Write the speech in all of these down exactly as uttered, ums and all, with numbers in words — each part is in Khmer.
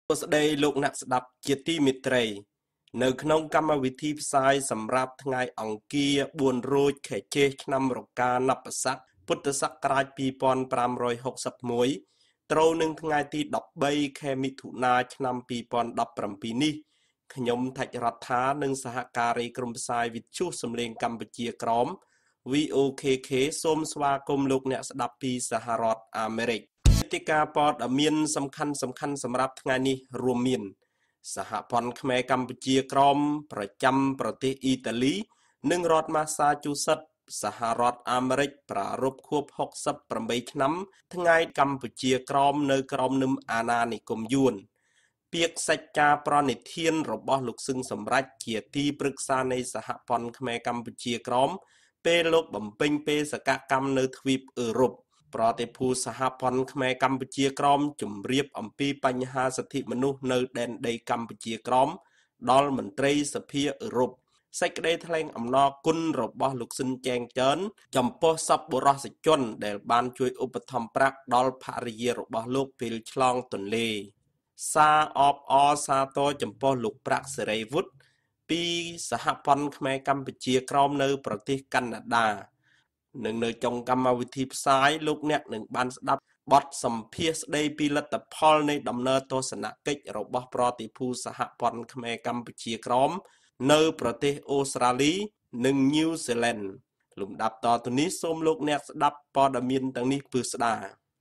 ស្ដីលោកអ្នកស្ដាប់ជាទីមេត្រីនៅក្នុងកម្មវិធីផ្សាយសម្រាប់ថ្ងៃអង្គារបួនរោចខែចេសឆ្នាំរកានបស័កពុទ្ធសករាជពីរពាន់ប្រាំរយហុកសិបមួយត្រូវនឹងថ្ងៃទីដប់បីខែមិថុនាឆ្នាំពីរពាន់ដប់ប្រាំពីរនេះខ្ញុំថាច់រដ្ឋានិងសហការីក្រុមផ្សាយវិទ្យុសំឡេងកម្ពុជាក្រម V O K K សូមស្វាគមន៍លោកអ្នកស្ដាប់ពីសហរដ្ឋអាមេរិកទីការព័ត៌មានសំខាន់សំខាន់សម្រាប់ថ្ងៃនេះរួមមានសហព័ន្ធខ្មែរកម្ពុជាក្រមប្រចាំប្រទេសអ៊ីតាលីនិងរដ្ឋម៉ាសាជូសេតសហរដ្ឋអាមេរិកប្រារព្ធខួបហុកសិបប្រាំបីឆ្នាំថ្ងៃកម្ពុជាក្រមនៅក្រោមនឹមអាណានិគមយួនពាក្យសច្ចាប្រណិធានរបស់លោកសឹងសម្រេចជាទីប្រឹក្សានៃសហព័ន្ធខ្មែរកម្ពុជាក្រមពេលលោកបំពេញបេសកកម្មនៅទ្វីបអឺរ៉ុបប្រតិភូសហព័ន្ធខ្មែរកម្ពុជាក្រមជម្រាបអំពីបញ្ហាសិទ្ធិមនុស្សនៅដែនដីកម្ពុជាក្រមដល់មន្ត្រីសភាអឺរ៉ុបសេចក្តីថ្លែងអំណរគុណរបស់លោកស៊ិនចែងចើនចំពោះសប្បុរសជនដែលបានជួយឧបត្ថម្ភប្រាក់ដល់ភរិយារបស់លោកពេលឆ្លងទន្លេសារអបអរសាទរចំពោះលោកប្រាក់សេរីវុឌ្ឍពីសហព័ន្ធខ្មែរកម្ពុជាក្រមនៅប្រទេសកាណាដានិងនៅចុងកម្មវិធីផ្សាយលោកអ្នកនឹងបានស្ដាប់បទសម្ភាសន៍ស្ដីពីលទ្ធផលនៃដំណើរទស្សនកិច្ចរបស់ប្រតិភូសហព័ន្ធខ្មែរកម្ពុជាក្រមនៅប្រទេសអូស្ត្រាលីនិងញូហ្សេឡង់លំដាប់តទៅនេះសូមលោកអ្នកស្ដាប់ព័ត៌មានទាំងនេះពិស្ដា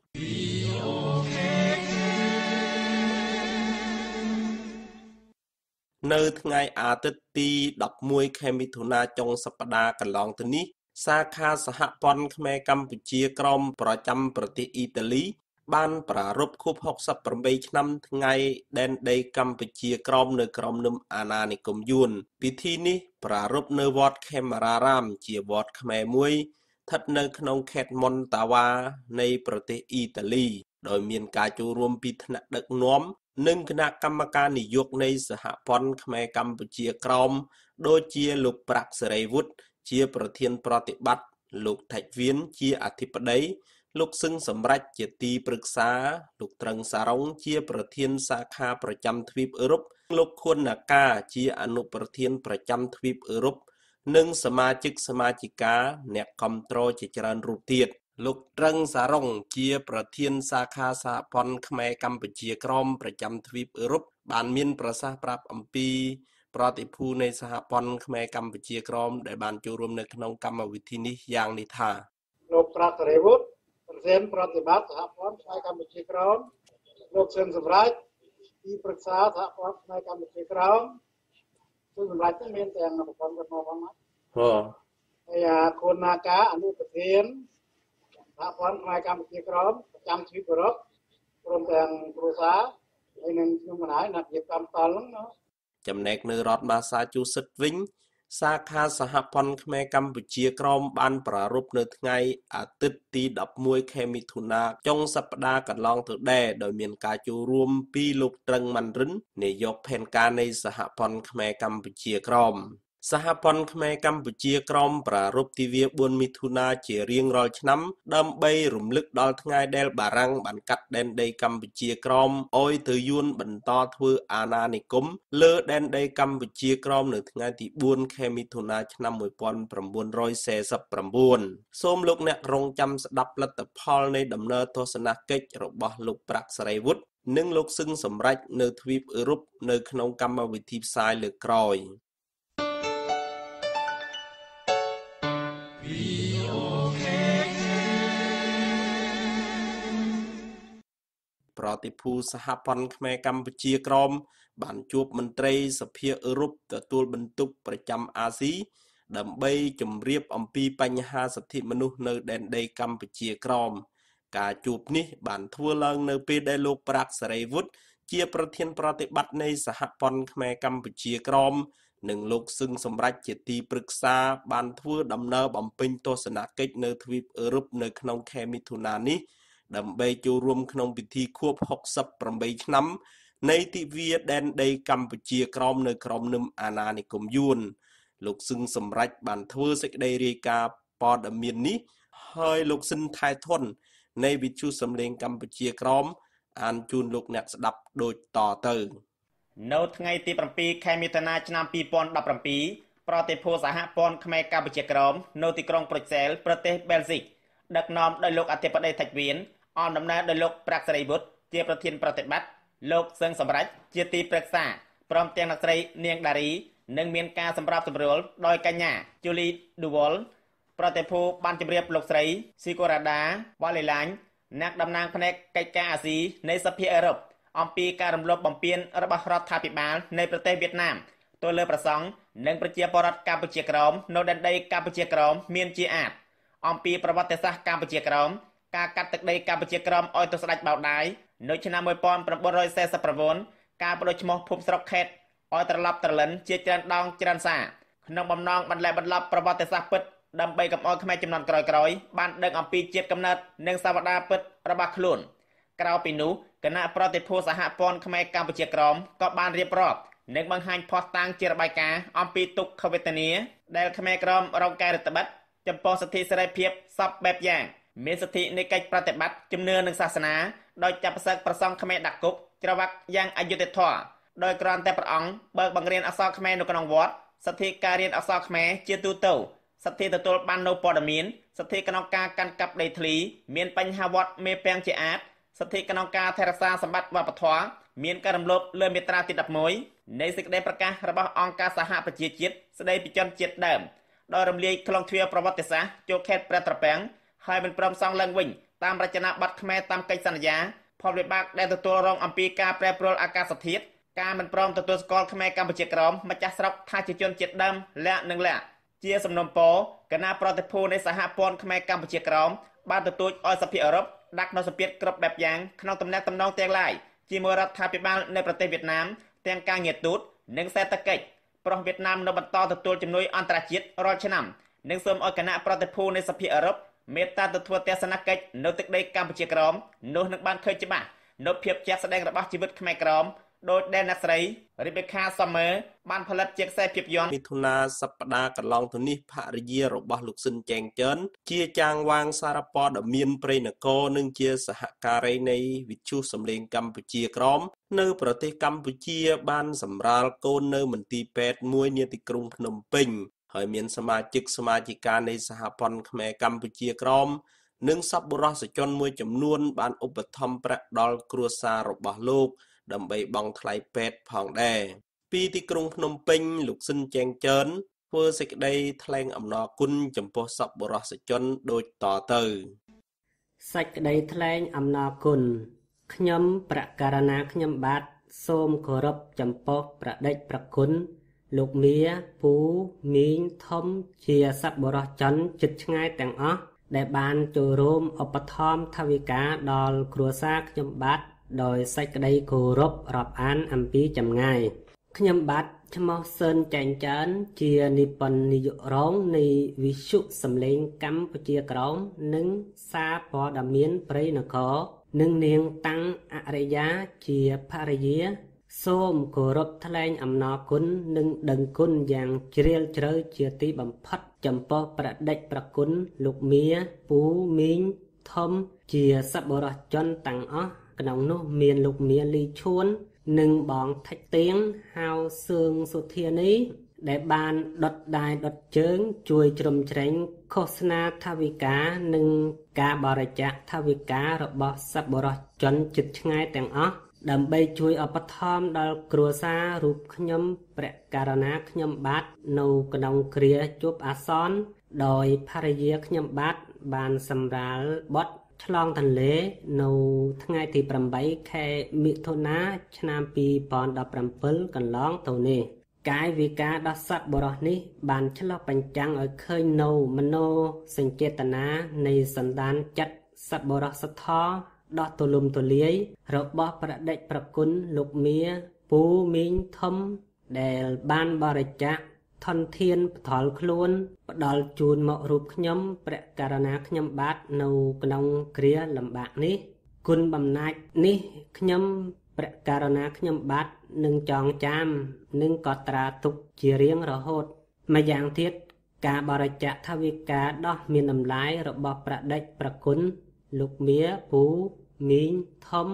នៅថ្ងៃអាទិត្យទីដប់មួយខែមិថុនាចុងសប្តាហ៍កន្លងទៅនេះសាខាសហព័ន្ធខ្មែរកម្ពុជាក្រមប្រចាំប្រទេសអ៊ីតាលីបានប្រារព្ធខួបហុកសិបប្រាំបីឆ្នាំថ្ងៃដែនដីកម្ពុជាក្រមនៅក្រោមនឹមអាណានិគមយួនពិធីនេះប្រារព្ធនៅវត្តខេមរារាមជាវត្តខ្មែរមួយស្ថិតនៅក្នុងខេត្តមុនតាវ៉ានៃប្រទេសអ៊ីតាលីដោយមានការចូលរួមពីថ្នាក់ដឹកនាំនិងគណៈកម្មការនយោបាយនៃសហព័ន្ធខ្មែរកម្ពុជាក្រមដូចជាលោកប្រាក់សេរីវុឌ្ឍជាប្រធានប្រតិបត្តិលោកថៃវៀនជាអធិបតីលោកសឹងសម្រេចជាទីប្រឹក្សាលោកត្រឹងសារ៉ុងជាប្រធានសាខាប្រចាំទ្វីបអឺរ៉ុបលោកខួនណាកាជាអនុប្រធានប្រចាំទ្វីបអឺរ៉ុបនិងសមាជិកសមាជិកាអ្នកគាំទ្រជាច្រើនរូបទៀតលោកត្រឹងសារ៉ុងជាប្រធានសាខាសហព័ន្ធខ្មែរកម្ពុជាក្រមប្រចាំទ្វីបអឺរ៉ុបបានមានប្រសាសន៍ប្រាប់អំពីប្រតិភូនៃសហព័ន្ធខ្មែរកម្ពុជាក្រមដែលបានចូលរួមនៅក្នុងកម្មវិធីនេះយ៉ាងនេះថាលោកប្រាក់សេរីវុឌ្ឍប្រធានប្រតិបត្តិសហព័ន្ធខ្មែរកម្ពុជាក្រមលោកសឹងសម្រេចទីប្រឹក្សាសហព័ន្ធខ្មែរកម្ពុជាក្រមសឹងសម្រេចហ្នឹងមានទាំងប្រព័ន្ធរបស់ផងណាហ៎ហើយខួនណាកាអនុប្រធានសហព័ន្ធខ្មែរកម្ពុជាក្រមប្រចាំទ្វីបអឺរ៉ុបព្រមទាំងគ្រួសារហើយនឹងខ្ញុំម្ដាយអ្នកជាកម្មតលហ្នឹងណាចំណែកនៅរដ្ឋម៉ាសាជូសេតវិញសាខាសហព័ន្ធខ្មែរកម្ពុជាក្រមបានប្រារព្ធនៅថ្ងៃអាទិត្យទីដប់មួយខែមិថុនាចុងសប្តាហ៍កន្លងទៅដែរដោយមានការចូលរួមពីលោកត្រឹងម៉ាន់រិននាយកផែនការនៃសហព័ន្ធខ្មែរកម្ពុជាក្រមសហព័ន្ធខ្មែរកម្ពុជាក្រមប្រារព្ធទិវាបួនមិថុនាជារៀងរាល់ឆ្នាំដើម្បីរំលឹកដល់ថ្ងៃដែលបារាំងបានកាត់ដែនដីកម្ពុជាក្រមឲ្យទៅយួនបន្តធ្វើអាណានិគមលើដែនដីកម្ពុជាក្រមនៅថ្ងៃទីបួនខែមិថុនាឆ្នាំមួយពាន់ប្រាំបួនរយសែសិបប្រាំបួនសូមលោកអ្នករងចាំស្ដាប់លទ្ធផលនៃដំណើរទស្សនកិច្ចរបស់លោកប្រាក់សេរីវុឌ្ឍនិងលោកសឹងសម្រេចនៅទ្វីបអឺរ៉ុបនៅក្នុងកម្មវិធីផ្សាយលើកក្រោយប្រតិភូសហព័ន្ធខ្មែរកម្ពុជាក្រមបានជួបមន្ត្រីសភាអឺរ៉ុបទទួលបន្ទុកប្រចាំអាស៊ីដើម្បីជម្រាបអំពីបញ្ហាសិទ្ធិមនុស្សនៅដែនដីកម្ពុជាក្រមការជួបនេះបានធ្វើឡើងនៅពេលដែលលោកប្រាក់សេរីវុឌ្ឍជាប្រធានប្រតិបត្តិនៃសហព័ន្ធខ្មែរកម្ពុជាក្រមនិងលោកសឹងសម្រេចជាទីប្រឹក្សាបានធ្វើដំណើរបំពេញទស្សនកិច្ចនៅទ្វីបអឺរ៉ុបនៅក្នុងខែមិថុនានេះដើម្បីចូលរួមក្នុងពិធីខួបហុកសិបប្រាំបីឆ្នាំនៃទិវាដែនដីកម្ពុជាក្រមនៅក្រោមនឹមអាណានិគមយួនលោកសឹងសម្រេចបានធ្វើសេចក្តីរាយការណ៍ព័ត៌មាននេះហើយលោកស៊ិនថៃធុននៃវិទ្យុសំឡេងកម្ពុជាក្រមអានជូនលោកអ្នកស្ដាប់ដូចតទៅនៅថ្ងៃទីប្រាំពីរខែមិថុនាឆ្នាំពីរពាន់ដប់ប្រាំពីរប្រតិភូសហព័ន្ធខ្មែរកម្ពុជាក្រមនៅទីក្រុងប្រូចសែលប្រទេសបែលហ្សិកដឹកនាំដោយលោកអធិបតីថាច់វៀនអមដំណើរដោយលោកប្រាក់សេរីវុឌ្ឍជាប្រធានប្រតិបត្តិលោកសឹងសម្រេចជាទីប្រឹក្សាព្រមទាំងអ្នកស្រីនាងដារីនិងមានការសម្របសម្រួលដោយកញ្ញាជូលីឌូវលប្រតិភូបានជម្រាបលោកស្រីស៊ីកូរ៉ាដាវ៉ាលីឡាញអ្នកតំណាងផ្នែកកិច្ចការអាស៊ីនៃសភាអឺរ៉ុបអំពីការរំលោភបំពានរបស់រដ្ឋាភិបាលនៃប្រទេសវៀតណាមទៅលើប្រសង់និងប្រជាពលរដ្ឋកម្ពុជាក្រមនៅដែនដីកម្ពុជាក្រមមានជាអាតអំពីប្រវត្តិសាស្ត្រកម្ពុជាក្រមការកាត់ទឹកដីកម្ពុជាក្រមឲ្យទៅស្ដេចបៅដាយនៅឆ្នាំmột nghìn chín trăm bốn mươi chínការបដូរឈ្មោះភូមិស្រុកខេត្តឲ្យត្រឡប់ត្រលិនជាច្រើនដងច្រើនសារក្នុងបំណងបន្លែបន្លប់ប្រវត្តិសាស្ត្រពិតដើម្បីកុំឲ្យខ្មែរចំនួនក្រោយៗបានដឹងអំពីជាតិកំណើតនិងសាវតាពិតរបស់ខ្លួនក្រៅពីនោះគណៈប្រតិភូសហព័ន្ធខ្មែរកម្ពុជាក្រមក៏បានរៀបរាប់និងបង្ហាញភស្តុតាងជារបាយការណ៍អំពីទុក្ខវេទនាដែលខ្មែរក្រមរងការរដ្ឋបិទចំពោះសិទ្ធិសេរីភាពសពបែបយ៉ាងមានសិទ្ធិនៃកិច្ចប្រតិបត្តិជំនឿនិងសាសនាដោយចាប់ផ្សឹកប្រសង់ខ្មែរដាក់គុកច្រវាក់យ៉ាងអយុត្តិធម៌ដោយគ្រាន់តែព្រះអង្គបើកបង្រៀនអក្សរខ្មែរនៅក្នុងវត្តសិទ្ធិការរៀនអក្សរខ្មែរជាទូទៅសិទ្ធិទទួលបាននូវព័ត៌មានសិទ្ធិក្នុងការកាន់កាប់ដីធ្លីមានបញ្ហាវត្តមេពាំងជាអាចសិទ្ធិក្នុងការថែរក្សាសម្បត្តិវប្បធម៌មានការរំលោភលើមាត្រាទីដប់មួយនៃសេចក្តីប្រកាសរបស់អង្គការសហប្រជាជាតិស្តីពីជនជាតិដើមដោយរំលាយខ្លងទ្វារប្រវត្តិសាស្ត្រចូលខេត្តព្រះត្រពាំងហើយមិនព្រមសង់ឡើងវិញតាមរចនាប័ទ្មខ្មែរតាមកិច្ចសន្យាផលវិបាកដែលទទួលរងអំពីការប្រែប្រួលអាកាសធាតុការមិនព្រមទទួលស្គាល់ខ្មែរកម្ពុជាក្រមម្ចាស់ស្រុកថាជាជនជាតិដើមលក្ខនិងលក្ខជាសំណុំពរគណៈប្រតិភូនៃសហព័ន្ធខ្មែរកម្ពុជាក្រមបានទទូចឲ្យសភាអឺរ៉ុបដាក់នូវសម្ពាធគ្រប់បែបយ៉ាងក្នុងទំនាក់ទំនងទាំងឡាយជាមួយរដ្ឋាភិបាលនៃប្រទេសវៀតណាមទាំងការងារទូតនិងសេដ្ឋកិច្ចប្រទេសវៀតណាមនៅបន្តទទួលជំនួយអន្តរជាតិរាល់ឆ្នាំនិងសូមឲ្យគណៈប្រតិភូនៃសភាអឺរ៉ុបមេត្តាទៅធ្វើទស្សនកិច្ចនៅទឹកដីកម្ពុជាក្រមនោះនឹងបានឃើញច្បាស់នៅភាពជាក់ស្ដែងរបស់ជីវិតខ្មែរក្រមដោយដែលអ្នកស្រី Rebecca Summer បានផលិតជាខ្សែភាពយន្តមិថុនាសប្តាហ៍កន្លងទៅនេះភរិយារបស់លោកស៊ិនចែងចឿនជាចាងវាងសារព័ត៌មានព្រៃនគរនិងជាសហការីនៃវិទ្យុសំឡេងកម្ពុជាក្រមនៅប្រទេសកម្ពុជាបានសម្រាលកូននៅមន្ទីរពេទ្យមួយនាទីក្រុងភ្នំពេញហើយមានសមាជិកសមាជិកានៃសហព័ន្ធខ្មែរកម្ពុជាក្រមនិងសប្បុរសជនមួយចំនួនបានឧបត្ថម្ភប្រាក់ដល់គ្រួសាររបស់លោកដើម្បីបង់ថ្លៃពេទ្យផងដែរពីទីក្រុងភ្នំពេញលោកស៊ិនចែងចឿនធ្វើសេចក្តីថ្លែងអំណរគុណចំពោះសប្បុរសជនដូចតទៅសេចក្តីថ្លែងអំណរគុណខ្ញុំប្រកាសណាខ្ញុំបាទសូមគោរពចំពោះព្រះដេចព្រះគុណលោកមៀពូមីងធំជាសប្បុរសជនជិតឆ្ងាយទាំងអស់ដែលបានចូលរួមឧបត្ថម្ភថវិកាដល់គ្រួសារខ្ញុំបាទដោយសេចក្តីគោរពរាប់អានអំពីចម្ងាយខ្ញុំបាទឈ្មោះស៊ិនចែងចឿនជានិពន្ធនាយករងនៃវិទ្យុសំឡេងកម្ពុជាក្រមនិងសារព័ត៌មានព្រៃនគរនិងនាងតាំងអរិយាជាភរិយាសូមគោរពថ្លែងអំណរគុណនិងដឹងគុណយ៉ាងជ្រាលជ្រៅជាទីបំផុតចំពោះព្រះដេចព្រះគុណលោកមៀពូមីងធំជាសប្បុរសជនទាំងអស់ក្នុងនោះមានលោកមៀលីឈួននិងបងថេចទៀងហៅសឿងសុធានីដែលបានដុតដាយដុតជើងជួយជ្រោមជ្រែងឃោសនាថវិកានិងការបរិច្ចាគថវិការបស់សប្បុរសជនជិតឆ្ងាយទាំងអស់ដើម្បីជួយឧបត្ថម្ភដល់គ្រួសាររូបខ្ញុំព្រះករណាខ្ញុំបាទនៅក្នុងគ្រាជួបអាសន្នដោយភរិយាខ្ញុំបាទបានសម្រាលបុត្រឆ្លងទន្លេនៅថ្ងៃទីប្រាំបីខែមិថុនាឆ្នាំពីរពាន់ដប់ប្រាំពីរកន្លងទៅនេះកាយវិការដ៏សប្បុរសនេះបានឆ្លុះបញ្ចាំងឲ្យឃើញនៅមโนសញ្ចេតនានៃសន្តានចិត្តសប្បុរសធម៌ដ៏ទូលំទូលាយរបស់ព្រះដេចព្រះគុណលោកមៀពូមីងធំដែលបានបរិច្ចាគធនធានផ្ទាល់ខ្លួនផ្ដល់ជូនមករូបខ្ញុំព្រះករណាខ្ញុំបាទនៅក្នុងគ្រាលំបាកនេះគុណបំណាច់នេះខ្ញុំព្រះករណាខ្ញុំបាទនឹងចងចាំនិងកត់ត្រាទុកជារៀងរហូតម្យ៉ាងទៀតការបរិច្ចាគថវិកាដ៏មានតម្លៃរបស់ព្រះដេចព្រះគុណលោកមៀពូមីងធំ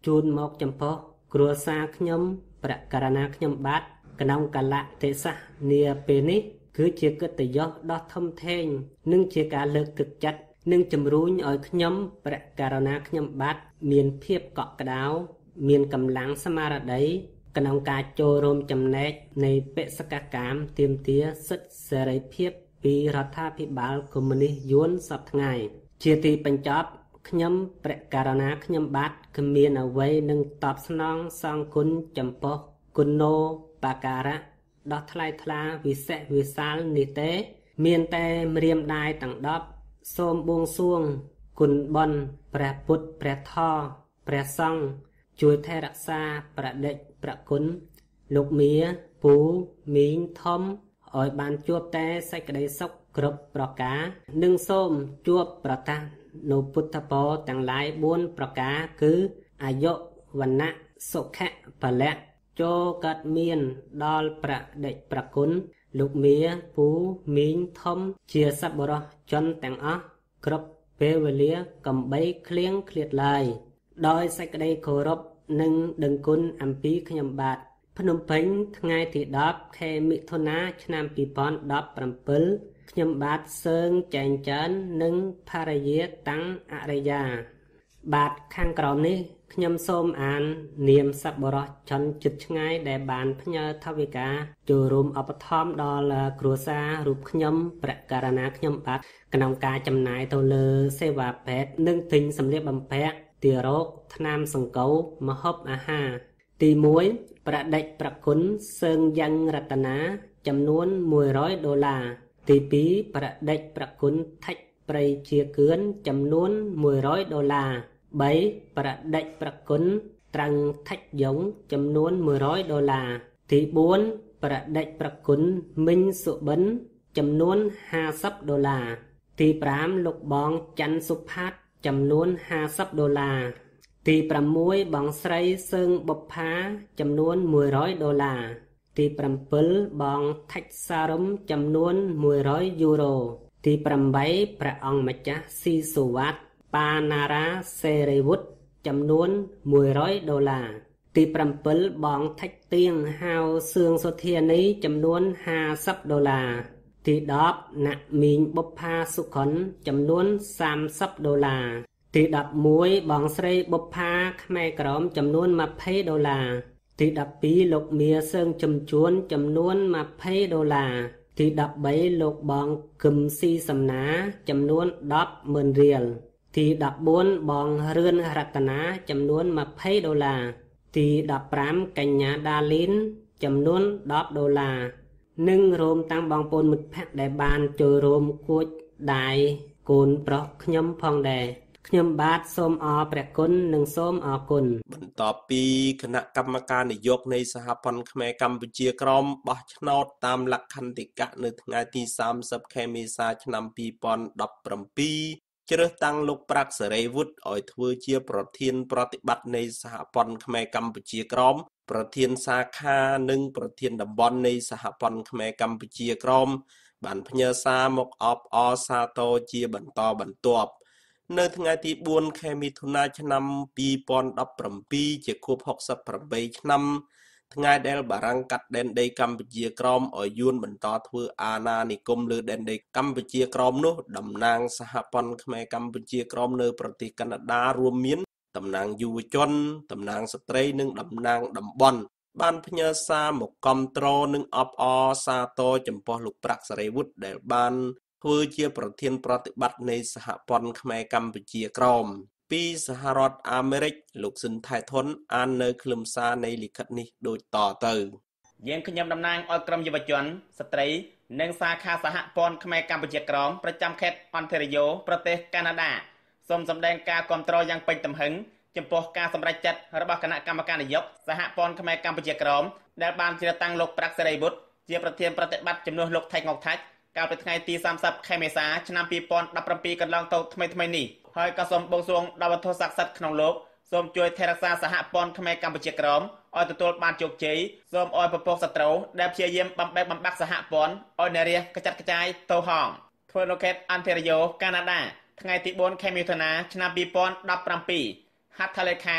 ជូនមកចំពោះគ្រួសារខ្ញុំប្រការណាខ្ញុំបាទក្នុងកលៈទេសៈនាពេលនេះគឺជាកិត្តិយសដ៏ធំធេងនិងជាការលើកទឹកចិត្តនិងជំរុញឲ្យខ្ញុំប្រការណាខ្ញុំបាទមានភាពកក់ក្ដៅមានកម្លាំងស្មារតីក្នុងការចូលរួមចំណែកនៃបេសកកម្មទាមទារសិទ្ធិសេរីភាពពីរដ្ឋាភិបាលកុម្មុយនីសយួនសពថ្ងៃជាទីបញ្ចប់ខ្ញុំប្រការណាខ្ញុំបាទគ្មានអ្វីនឹងតបស្នងសងគុណចំពោះគុណោបការៈដ៏ថ្លៃថ្លាវិសេសវិសាលនេះទេមានតែម្រាមដៃទាំងដប់សូមបួងសួងគុណបុណ្យព្រះពុទ្ធព្រះធម៌ព្រះសង្ឃជួយថែរក្សាប្រដេចប្រគុណលោកមាពូមីងធំឲ្យបានជួបតែសេចក្តីសុខគ្រប់ប្រការនិងសូមជួបប្រតាសនៅពុទ្ធពរទាំងឡាយបួនប្រការគឺអាយុវណ្ណៈសុខៈពលៈចូលកើតមានដល់ប្រដេចប្រគុណលោកមាពូមីងធំជាសប្បុរសជនទាំងអស់គ្រប់ពេលវេលាកំបីឃ្លៀងឃ្លាតឡើយដោយសេចក្តីគោរពនិងដឹងគុណអំពីខ្ញុំបាទភ្នំពេញថ្ងៃទីដប់ខែមិថុនាឆ្នាំពីរពាន់ដប់ប្រាំពីរខ្ញុំបាទសើងចែងចើននិងភរិយាតាំងអរិយាបាទខាងក្រោមនេះខ្ញុំសូមអាននាមសប្បុរសជនជិតឆ្ងាយដែលបានផ្ញើថវិកាចូលរួមឧបត្ថម្ភដល់គ្រួសាររូបខ្ញុំប្រការណាខ្ញុំបាទក្នុងការចំណាយទៅលើសេវាពេទ្យនិងទិញសម្លៀកបំពាក់ទារកថ្នាំសង្កូវម្ហូបអាហារទីមួយប្រដេចប្រគុណសើងយ៉ាងរតនាចំនួនមួយរយដុល្លារទីពីរប្រដេចប្រគុណថិចព្រៃជាគឿនចំនួនមួយរយដុល្លារបីប្រដេចប្រគុណត្រឹងថិចយ៉ុងចំនួនមួយរយដុល្លារទីបួនប្រដេចប្រគុណមីងសុបិនចំនួនห้าสิบដុល្លារទីប្រាំលោកបងច័ន្ទសុផាតចំនួនห้าสิบដុល្លារទីប្រាំមួយបងស្រីសើងបុប្ផាចំនួនមួយរយដុល្លារទីប្រាំពីរបងថិចសារំចំនួនមួយរយយូរ៉ូទីប្រាំបីព្រះអង្គម្ចាស់ស៊ីសុវត្ថិបាណារ៉ាសេរីវុឌ្ឍចំនួនមួយរយដុល្លារទីប្រាំពីរបងថិចទៀងហៅសឿងសុធានីចំនួនห้าสิบដុល្លារទីដប់ណាក់មីងបុប្ផាសុខុនចំនួនសាមសិបដុល្លារទីដប់មួយបងស្រីបុប្ផាខ្មែរក្រមចំនួនยี่สิบដុល្លារទីដប់ពីរលោកមាសសើងចំជួនចំនួនยี่สิบដុល្លារទីដប់បីលោកបងគឹមស៊ីសំណាចំនួនដប់ម៉ឺនរៀលទីដប់បួនបងរឿនរតនាចំនួនยี่สิบដុល្លារទីដប់ប្រាំកញ្ញាដាលីនចំនួនដប់ដុល្លារនិងរួមទាំងបងប្អូនមិត្តភក្តិដែលបានចូលរួមគួចដៃកូនប្រុសខ្ញុំផងដែរខ្ញុំបាទសូមអរព្រះគុណនិងសូមអរគុណបន្ទាប់ពីគណៈកម្មការនយោបាយនៃសហព័ន្ធខ្មែរកម្ពុជាក្រមបោះឆ្នោតតាមលក្ខន្តិកៈនៅថ្ងៃទីសាមសិបខែមេសាឆ្នាំពីរពាន់ដប់ប្រាំពីរជ្រើសតាំងលោកប្រាក់សេរីវុឌ្ឍឲ្យធ្វើជាប្រធានប្រតិបត្តិនៃសហព័ន្ធខ្មែរកម្ពុជាក្រមប្រធានសាខានិងប្រធានតំបន់នៃសហព័ន្ធខ្មែរកម្ពុជាក្រមបានផ្ញើសារមកអបអរសាទរជាបន្តបន្ទាប់នៅថ្ងៃទីបួនខែមិថុនាឆ្នាំពីរពាន់ដប់ប្រាំពីរជាខួបហុកសិបប្រាំបីឆ្នាំថ្ងៃដែលបារាំងកាត់ដែនដីកម្ពុជាក្រមឲ្យយួនបន្តធ្វើអាណានិគមលើដែនដីកម្ពុជាក្រមនោះតំណាងសហព័ន្ធខ្មែរកម្ពុជាក្រមនៅប្រទេសកាណាដារួមមានតំណាងយុវជនតំណាងស្ត្រីនិងតំណាងតំបន់បានផ្ញើសារមកគាំទ្រនិងអបអរសាទរចំពោះលោកប្រាក់សេរីវុឌ្ឍដែលបានធ្វើជាប្រធានប្រតិបត្តិនៃសហព័ន្ធខ្មែរកម្ពុជាក្រមពីសហរដ្ឋអាមេរិកលោកស៊ិនថៃថុនអាននៅខ្លឹមសារនៃលិខិតនេះដូចតទៅយើងខ្ញុំតំណាងឲ្យក្រុមយុវជនស្ត្រីនិងសាខាសហព័ន្ធខ្មែរកម្ពុជាក្រមប្រចាំខេត្តអនតារីយ៉ូប្រទេសកាណាដាសូមសម្ដែងការគាំទ្រយ៉ាងពេញទំហឹងចំពោះការសម្រេចចិត្តរបស់គណៈកម្មការនយោបាយសហព័ន្ធខ្មែរកម្ពុជាក្រមដែលបានជ្រើសតាំងលោកប្រាក់សេរីវុឌ្ឍជាប្រធានប្រតិបត្តិជំនួសលោកថៃងុកថាច់កាលពីថ្ងៃទីសាមសិបខែមេសាឆ្នាំពីរពាន់ដប់ប្រាំពីរកន្លងទៅថ្មីថ្មីនេះហើយក៏សូមបួងសួងដល់វត្ថុស័ក្តិសិទ្ធិក្នុងលោកសូមជួយថែរក្សាសហព័ន្ធខ្មែរកម្ពុជាក្រមឲ្យទទួលបានជោគជ័យសូមឲ្យពពកសត្រូវដែលព្យាយាមបំបែកបំបាក់សហព័ន្ធឲ្យនារីកចាត់កចាយទៅហងធ្វើនៅខេត្តអនតារីយ៉ូកាណាដាថ្ងៃទីបួនខែមិថុនាឆ្នាំពីរពាន់ដប់ប្រាំពីរហត្ថលេខា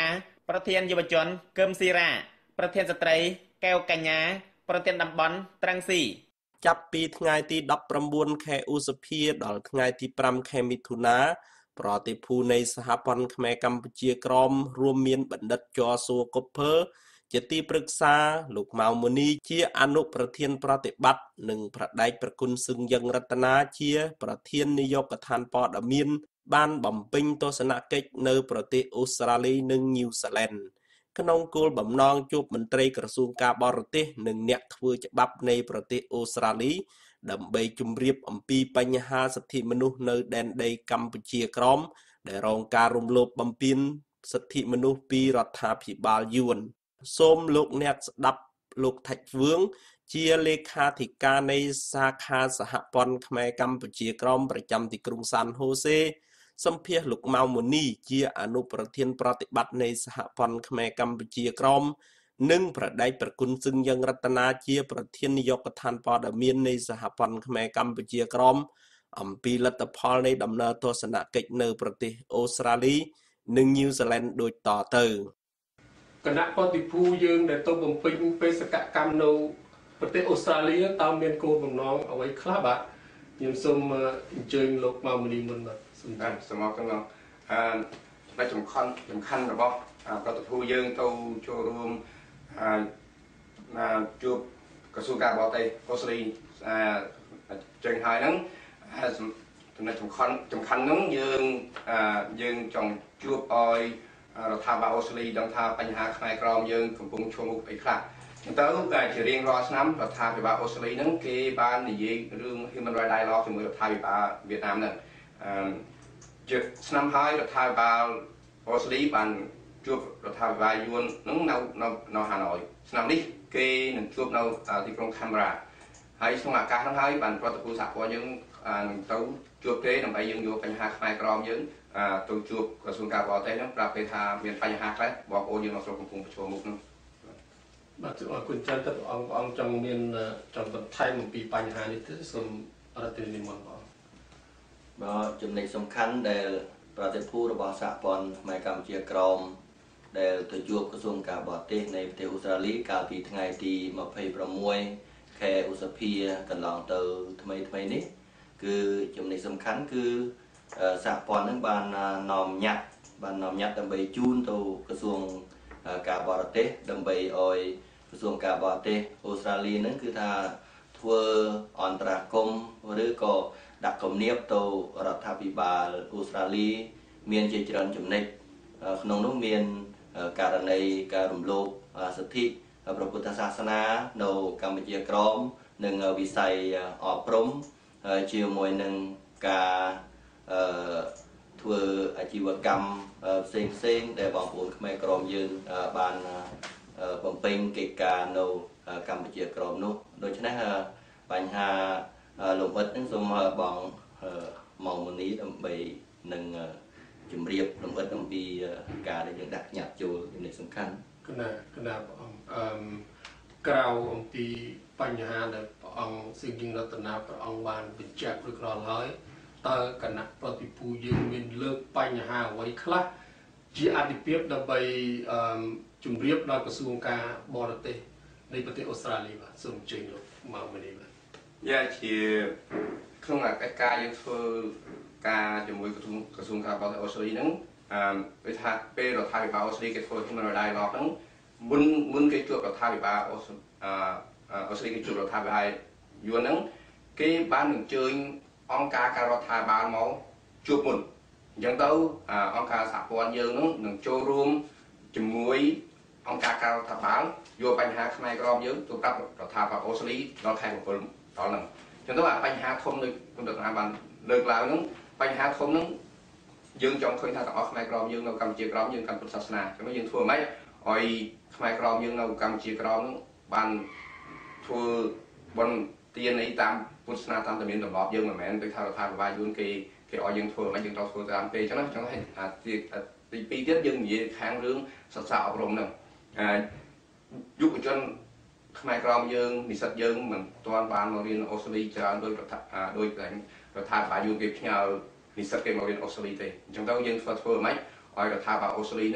ប្រធានយុវជនគឹមស៊ីរ៉ាប្រធានស្ត្រីកែវកញ្ញាប្រធានតំបន់ត្រឹងស៊ីចាប់ពីថ្ងៃទីដប់ប្រាំបួនខែឧសភាដល់ថ្ងៃទីប្រាំខែមិថុនាប្រតិភូនៃសហព័ន្ធខ្មែរកម្ពុជាក្រមរួមមានបណ្ឌិតជ័រសួរកុភើជាទីប្រឹក្សាលោកម៉ៅមូនីជាអនុប្រធានប្រតិបត្តិនិងប្រដេចប្រគុណសឹងយឹងរតនាជាប្រធាននាយកដ្ឋានព័ត៌មានបានបំពេញទស្សនកិច្ចនៅប្រទេសអូស្ត្រាលីនិងញូហ្សេឡង់ក្នុងគោលបំណងជួបមន្ត្រីក្រសួងការបរទេសនិងអ្នកធ្វើច្បាប់នៃប្រទេសអូស្ត្រាលីដើម្បីជម្រាបអំពីបញ្ហាសិទ្ធិមនុស្សនៅដែនដីកម្ពុជាក្រោមដែលរងការរំលោភបំពានសិទ្ធិមនុស្សពីរដ្ឋាភិបាលយួនសូមលោកអ្នកស្ដាប់លោកថាច់វឿងជាលេខាធិការនៃសាខាសហព័ន្ធខ្មែរកម្ពុជាក្រោមប្រចាំទីក្រុងសានហូសេសម្ភាសលោកម៉ៅមូនីជាអនុប្រធានប្រតិបត្តិនៃសហព័ន្ធខ្មែរកម្ពុជាក្រោមនិងប្រដេចប្រគុណសឹងយឹងរតនាជាប្រធាននាយកដ្ឋានព័ត៌មាននៃសហព័ន្ធខ្មែរកម្ពុជាក្រោមអំពីលទ្ធផលនៃដំណើរទស្សនកិច្ចនៅប្រទេសអូស្ត្រាលីនិងញូហ្សេឡង់ដូចតទៅគណៈប្រតិភូយើងដែលទៅបំពេញបេសកកម្មនៅប្រទេសអូស្ត្រាលីតើមានគោលបំណងអ្វីខ្លះបាទខ្ញុំសូមអញ្ជើញលោកម៉ៅមូនីមុនបាទសូមអរគុណសម្រាប់ទាំងអស់អឺដែលសំខាន់សំខាន់របស់ប្រតិភូយើងទៅចូលរួមអឺជួបក្រសួងការបរទេសអូស្ត្រាលីអឺចឹងហើយហ្នឹងចំណុចសំខាន់សំខាន់ហ្នឹងយើងអឺយើងចង់ជួបឲ្យរដ្ឋាភិបាលអូស្ត្រាលីដឹងថាបញ្ហាខ្មែរក្រមយើងកំពុងឈានមុខអីខ្លះអញ្ចឹងទៅជារៀងរាល់ឆ្នាំរដ្ឋាភិបាលអូស្ត្រាលីហ្នឹងគេបាននិយាយរឿង Human Rights Dialogue ជាមួយរដ្ឋាភិបាលវៀតណាមហ្នឹងអឺជាឆ្នាំហើយរដ្ឋាភិបាលអូស្ត្រាលីបានជួបរដ្ឋាភិបាលយួនហ្នឹងនៅនៅនៅហាណូយឆ្នាំនេះគេនឹងជួបនៅទីក្រុង Khmer ហើយក្នុងឱកាសហ្នឹងហើយបានប្រតិភូសហព័ន្ធយើងនឹងទៅជួបគេដើម្បីយើងយកបញ្ហាខ្មែរក្រមយើងទៅជួបក្រសួងការបរទេសហ្នឹងប្រាប់គេថាមានបញ្ហាខ្លះបងប្អូនយើងនៅស្រុកកំពុងប្រឈមមុខហ្នឹងបាទអរគុណច្រើនទៅអង្គអង្គចង់មានចង់បន្ថែមអំពីបញ្ហានេះទៅសូមរដ្ឋាភិបាលនិមន្តបងបាទចំណុចសំខាន់ដែលប្រតិភូរបស់សហព័ន្ធខ្មែរកម្ពុជាក្រមដែលទៅជួបក្រសួងការបរទេសនៃប្រទេសអូស្ត្រាលីកាលពីថ្ងៃទីម្ភៃប្រាំមួយខែឧសភាកន្លងទៅថ្មីថ្មីនេះគឺចំណុចសំខាន់គឺសហព័ន្ធនឹងបាននាំញត្តិបាននាំញត្តិដើម្បីជូនទៅក្រសួងការបរទេសដើម្បីឲ្យក្រសួងការបរទេសអូស្ត្រាលីនឹងគឺថាធ្វើអន្តរាគមន៍ឬក៏ដាក់គំនាបទៅរដ្ឋាភិបាលអូស្ត្រាលីមានជាច្រើនចំណុចក្នុងនោះមានករណីការរំលោភសិទ្ធិព្រះពុទ្ធសាសនានៅកម្ពុជាក្រមនិងវិស័យអប់រំជាមួយនឹងការអឺធ្វើអាជីវកម្មផ្សេងផ្សេងដែលបងប្អូនខ្មែរក្រមយើងបានបំពេញកិច្ចការនៅកម្ពុជាក្រមនោះដូច្នេះបញ្ហាលំអិតនឹងសូមបងម៉ៅមូនីដើម្បីនឹងជំរាបលំអិតអំពីការដែលយើងដាក់ញត្តិចូលចំណុចសំខាន់គណៈគណៈព្រះអង្គអឺក្រៅអំពីបញ្ហាដែលព្រះអង្គសឹងយឹងរតនាព្រះអង្គបានបញ្ជាក់រួចរាល់ហើយតើគណៈប្រតិភូយើងមានលើកបញ្ហាអ្វីខ្លះជាអធិភាពដើម្បីអឺជំរាបដល់ក្រសួងការបរទេសនៃប្រទេសអូស្ត្រាលីបាទសូមអញ្ជើញលោកម៉ៅមូនីបាទយ៉ាជាក្នុងកិច្ចការយើងធ្វើការជាមួយក្រសួងក្រសួងការបរទេសអូស្ត្រាលីហ្នឹងអឺដូចថាពេលរដ្ឋាភិបាលអូស្ត្រាលីគេធ្វើ Human Rights Dialogue ហ្នឹងមុនមុនគេជួបរដ្ឋាភិបាលអូស្អូស្ត្រាលីគេជួបរដ្ឋាភិបាលយួនហ្នឹងគេបានអញ្ជើញអង្គការការរដ្ឋាភិបាលមកជួបមុនអញ្ចឹងទៅអង្គការសហព័ន្ធយើងហ្នឹងនឹងចូលរួមជាមួយអង្គការការរដ្ឋាភិបាលយកបញ្ហាខ្មែរក្រមយើងទៅប្រាប់រដ្ឋាភិបាលអូស្ត្រាលីដល់ខែកុម្ភៈដល់ហ្នឹងអញ្ចឹងទៅអាបញ្ហាធំដូចគុណរដ្ឋាភិបាលលើកឡើងហ្នឹងបញ្ហាធំហ្នឹងយើងចង់ឃើញថាទាំងអស់ខ្មែរក្រមយើងនៅកម្ពុជាក្រមយើងកាន់ពុទ្ធសាសនាអញ្ចឹងយើងធ្វើម៉េចឲ្យខ្មែរក្រមយើងនៅកម្ពុជាក្រមហ្នឹងបានធ្វើបន់ទានអីតាមពុទ្ធសាសនាតាមទំនៀមទម្លាប់យើងមិនមែនទៅថារដ្ឋាភិបាលយួនគេគេឲ្យយើងធ្វើមិនយើងត្រូវធ្វើតាមគេអញ្ចឹងណាអញ្ចឹងហើយទីទីពីរទៀតយើងនិយាយខាងរឿងសិក្សាអប់រំហ្នឹងយុវជនខ្មែរក្រមយើងនិស្សិតយើងមិនទាន់បានមករៀនអូស្ត្រាលីច្រើនដោយរដ្ឋដោយរដ្ឋាភិបាលយួនគេផ្ញើនិស្សិតគេមករៀនអូស្ត្រាលីទេអញ្ចឹងទៅយើងធ្វើធ្វើម៉េចឲ្យរដ្ឋាភិបាលអូស្ត្រាលីហ្នឹង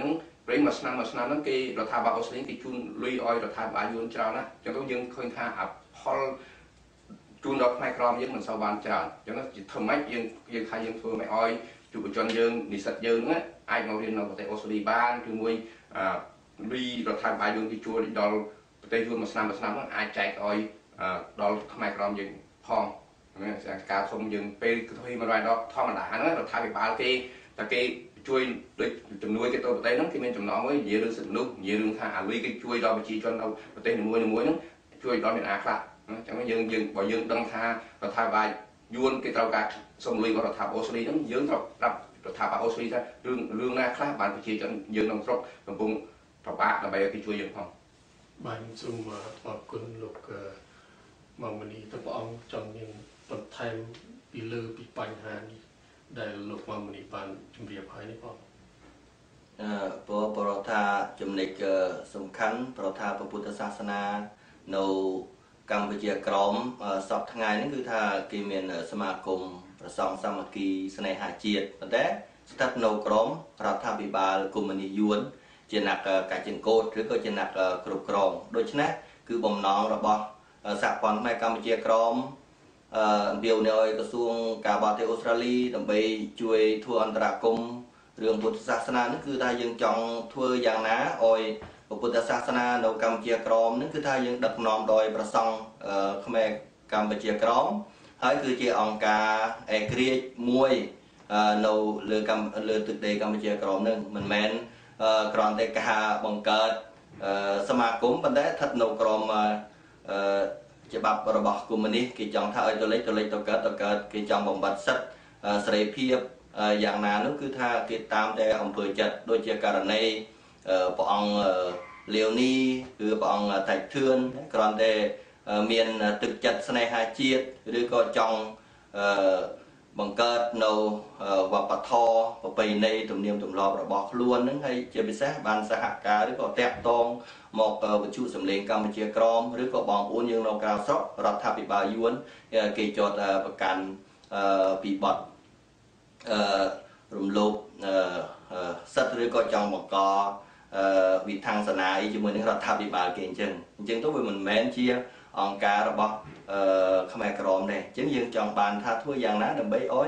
ព្រៃមួយឆ្នាំមួយឆ្នាំហ្នឹងគេរដ្ឋាភិបាលអូស្ត្រាលីគេជូនលុយឲ្យរដ្ឋាភិបាលយួនច្រើនណាស់អញ្ចឹងទៅយើងឃើញថាផលជូនដល់ផ្នែកក្រមយើងមិនសូវបានច្រើនអញ្ចឹងទៅធ្វើម៉េចយើងយើងថាយើងធ្វើម៉េចឲ្យយុវជនយើងនិស្សិតយើងហ្នឹងអាចមករៀននៅប្រទេសអូស្ត្រាលីបានគឺមួយលុយរដ្ឋាភិបាលយួនគេជួយដល់ប្រទេសយួនមួយឆ្នាំមួយឆ្នាំហ្នឹងអាចចែកឲ្យដល់ផ្នែកក្រមយើងផងការសុំយើងពេលធ្វើមិនបានដល់ធម្មតាហ្នឹងរដ្ឋាភិបាលគេតែគេជួយដូចជំនួយគេទៅប្រទេសហ្នឹងគេមានចំណងមួយនិយាយរឿងសិទ្ធិមនុស្សនិយាយរឿងថាអាលុយគេជួយដល់ប្រជាជននៅប្រទេសនីមួយៗហ្នឹងជួយដល់មានអាខ្លះអញ្ចឹងយើងយើងបើយើងដឹងថារដ្ឋាភិបាលយួនគេត្រូវការសុំលុយរបស់រដ្ឋាភិបាលអូស្ត្រាលីហ្នឹងយើងត្រូវប្រាប់រដ្ឋាភិបាលអូស្ត្រាលីថារឿងរឿងណាខ្លះបានប្រជាជនយើងក្នុងស្រុកកំពុងប្របាក់ដើម្បីឲ្យគេជួយយើងផងបាទសូមអរគុណលោកមកមនីទៅព្រះអង្គចង់មានបន្ថែមពីលើពីបញ្ហានេះដែលលោកមកមនីបានជម្រាបហើយនេះផងអឺព្រោះប្រថាចំណិចសំខាន់ប្រថាពុទ្ធសាសនានៅកម្ពុជាក្រមសពថ្ងៃនេះគឺថាគេមានសមាគមប្រសង់សាមគ្គីស្នេហាជាតិប៉ុន្តែស្ថិតនៅក្រមរដ្ឋាភិបាលកុម្មុយនីសយួនជាអ្នកកាច់ចង្កូតឬក៏ជាអ្នកគ្រប់គ្រងដូច្នេះគឺបំណងរបស់សហព័ន្ធផ្នែកកម្ពុជាក្រមអំពាវនាវឲ្យក្រសួងការបរទេសអូស្ត្រាលីដើម្បីជួយធ្វើអន្តរាគមន៍រឿងពុទ្ធសាសនានេះគឺថាយើងចង់ធ្វើយ៉ាងណាឲ្យពុទ្ធសាសនានៅកម្ពុជាក្រមនេះគឺថាយើងដឹកនាំដោយប្រសង់ខ្មែរកម្ពុជាក្រមហើយគឺជាអង្គការឯករាជ្យមួយនៅលើលើទឹកដីកម្ពុជាក្រមនឹងមិនមែនគ្រាន់តែការបង្កើតសមាគមប៉ុន្តែស្ថិតនៅក្រមច្បាប់របស់កុម្មុយនីសគេចង់ថាឲ្យទៅលេចទៅលេចទៅកើតទៅកើតគេចង់បំបត្តិសិទ្ធិសេរីភាពយ៉ាងណានោះគឺថាគេតាមតែអំពើចិត្តដូចជាករណីព្រះអង្គលាវនីគឺព្រះអង្គតែកធឿនគ្រាន់តែមានទឹកចិត្តស្នេហាជាតិឬក៏ចង់បង្កើតនៅវប្បធម៌ប្រពៃណីទំនៀមទម្លាប់របស់ខ្លួននឹងហើយជាពិសេសបានសហការឬក៏តាក់ទងមកវិទ្យុសំឡេងកម្ពុជាក្រមឬក៏បងប្អូនយើងនៅក្រៅស្រុករដ្ឋាភិបាលយួនគេចោទប្រកាន់ពីបទអឺរំលោភសិទ្ធិឬក៏ចង់បង្កវិធានសនាអីជាមួយនឹងរដ្ឋាភិបាលគេអញ្ចឹងអញ្ចឹងទៅវាមិនមែនជាអង្គការរបស់ខ្មែរក្រមទេអញ្ចឹងយើងចង់បានថាធ្វើយ៉ាងណាដើម្បីឲ្យ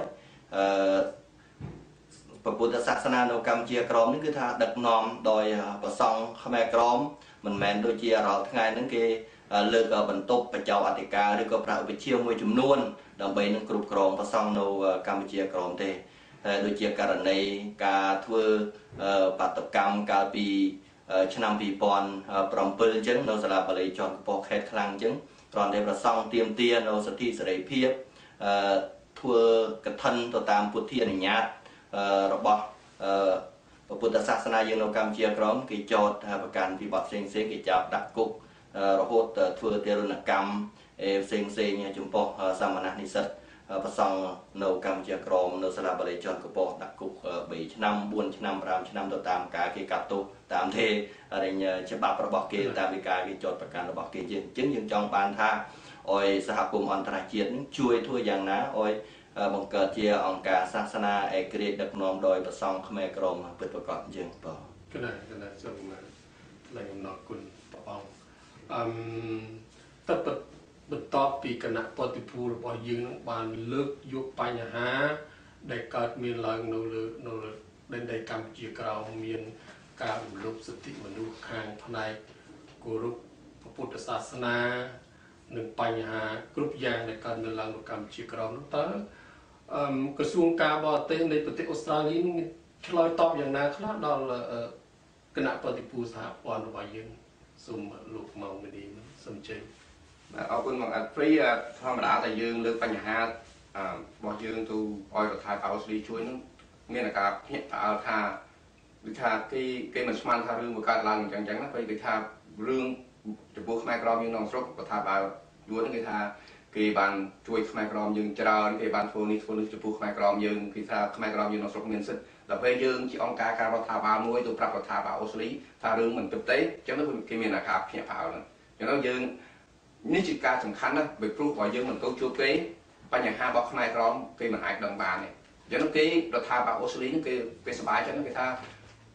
ពុទ្ធសាសនានៅកម្ពុជាក្រមនេះគឺថាដឹកនាំដោយប្រសង់ខ្មែរក្រមមិនមែនដូចជារាល់ថ្ងៃហ្នឹងគេលើកបន្ទប់បច្ចោអធិការឬក៏ប្រាក់វិជាមួយចំនួនដើម្បីនឹងគ្រប់គ្រងប្រសង់នៅកម្ពុជាក្រមទេដូចជាករណីការធ្វើបាតុកម្មកាលពីឆ្នាំពីរពាន់ប្រាំពីរអញ្ចឹងនៅសាលាបាលីជាន់ខ្ពស់ខេត្តខ្លាំងអញ្ចឹងគ្រាន់តែប្រសង់ទាមទារនៅសិទ្ធិសេរីភាពធ្វើកឋិនទៅតាមពុទ្ធិអនុញ្ញាតរបស់ពុទ្ធសាសនាយើងនៅកម្ពុជាក្រមគេចោទប្រកាន់ពីបទផ្សេងផ្សេងគេចាប់ដាក់គុករហូតធ្វើទារុណកម្មផ្សេងផ្សេងចំពោះសាមណនិស្សិតប្រសង់នៅកម្ពុជាក្រមនៅសាលាបាលីជាន់ខ្ពស់ដាក់គុកបីឆ្នាំបួនឆ្នាំប្រាំឆ្នាំទៅតាមការគេកាត់ទោសតាមទេរែងច្បាប់របស់គេតាមវិការគេចោទប្រកាន់របស់គេជាអញ្ចឹងយើងចង់បានថាឲ្យសហគមន៍អន្តរជាតិនឹងជួយធ្វើយ៉ាងណាឲ្យបង្កើតជាអង្គការសាសនាឯករាជ្យដឹកនាំដោយប្រសង់ខ្មែរក្រមពិតប្រាកដអញ្ចឹងបាទគណៈគណៈសូមថ្លែងអំណរគុណព្រះអង្គអឺតើបន្ទាប់ពីគណៈបតិភូរបស់យើងនឹងបានលើកយកបញ្ហាដែលកើតមានឡើងនៅលើនៅលើដែនដីកម្ពុជាក្រោមមានការរំលោភសិទ្ធិមនុស្សខាងផ្នែកគោរពពុទ្ធសាសនានិងបញ្ហាគ្រប់យ៉ាងដែលកើតមានឡើងនៅកម្ពុជាក្រោមនោះតើអឺក្រសួងការបរទេសនៃប្រទេសអូស្ត្រាលីនឹងឆ្លើយតបយ៉ាងណាខ្លះដល់គណៈបតិភូសហព័ន្ធរបស់យើងសូមលោកមកមនីសូមជ័យអរគុណមកអត់ព្រីធម្មតាតែយើងលើកបញ្ហារបស់យើងទៅឲ្យរដ្ឋាភិបាលអូស្ត្រាលីជួយនឹងមានការភ្ញាក់ផ្អើលថាដូចថាគេគេមិនស្មានថារឿងវាកើតឡើងអញ្ចឹងអញ្ចឹងណាពេលគេថារឿងចំពោះខ្មែរក្រមយើងក្នុងស្រុករដ្ឋាភិបាលយួនគេថាគេបានជួយខ្មែរក្រមយើងច្រើនគេបានធ្វើនេះធ្វើនេះចំពោះខ្មែរក្រមយើងគេថាខ្មែរក្រមយើងក្នុងស្រុកមានសិទ្ធិដល់ពេលយើងជាអង្គការការរដ្ឋាភិបាលមួយទៅប្រាប់រដ្ឋាភិបាលអូស្ត្រាលីថារឿងមិនពិតទេអញ្ចឹងគេមានអាការភ្ញាក់ផ្អើលហ្នឹងអញ្ចឹងយើងនេះជាការសំខាន់ណាស់បើព្រោះបើយើងមិនទៅជួបគេបញ្ហារបស់ខ្មែរក្រមគេមិនអាចដឹងបានទេអញ្ចឹងគេរដ្ឋាភិបាលអូស្ត្រាលីគេគេសប្បាយចិត្តគេថា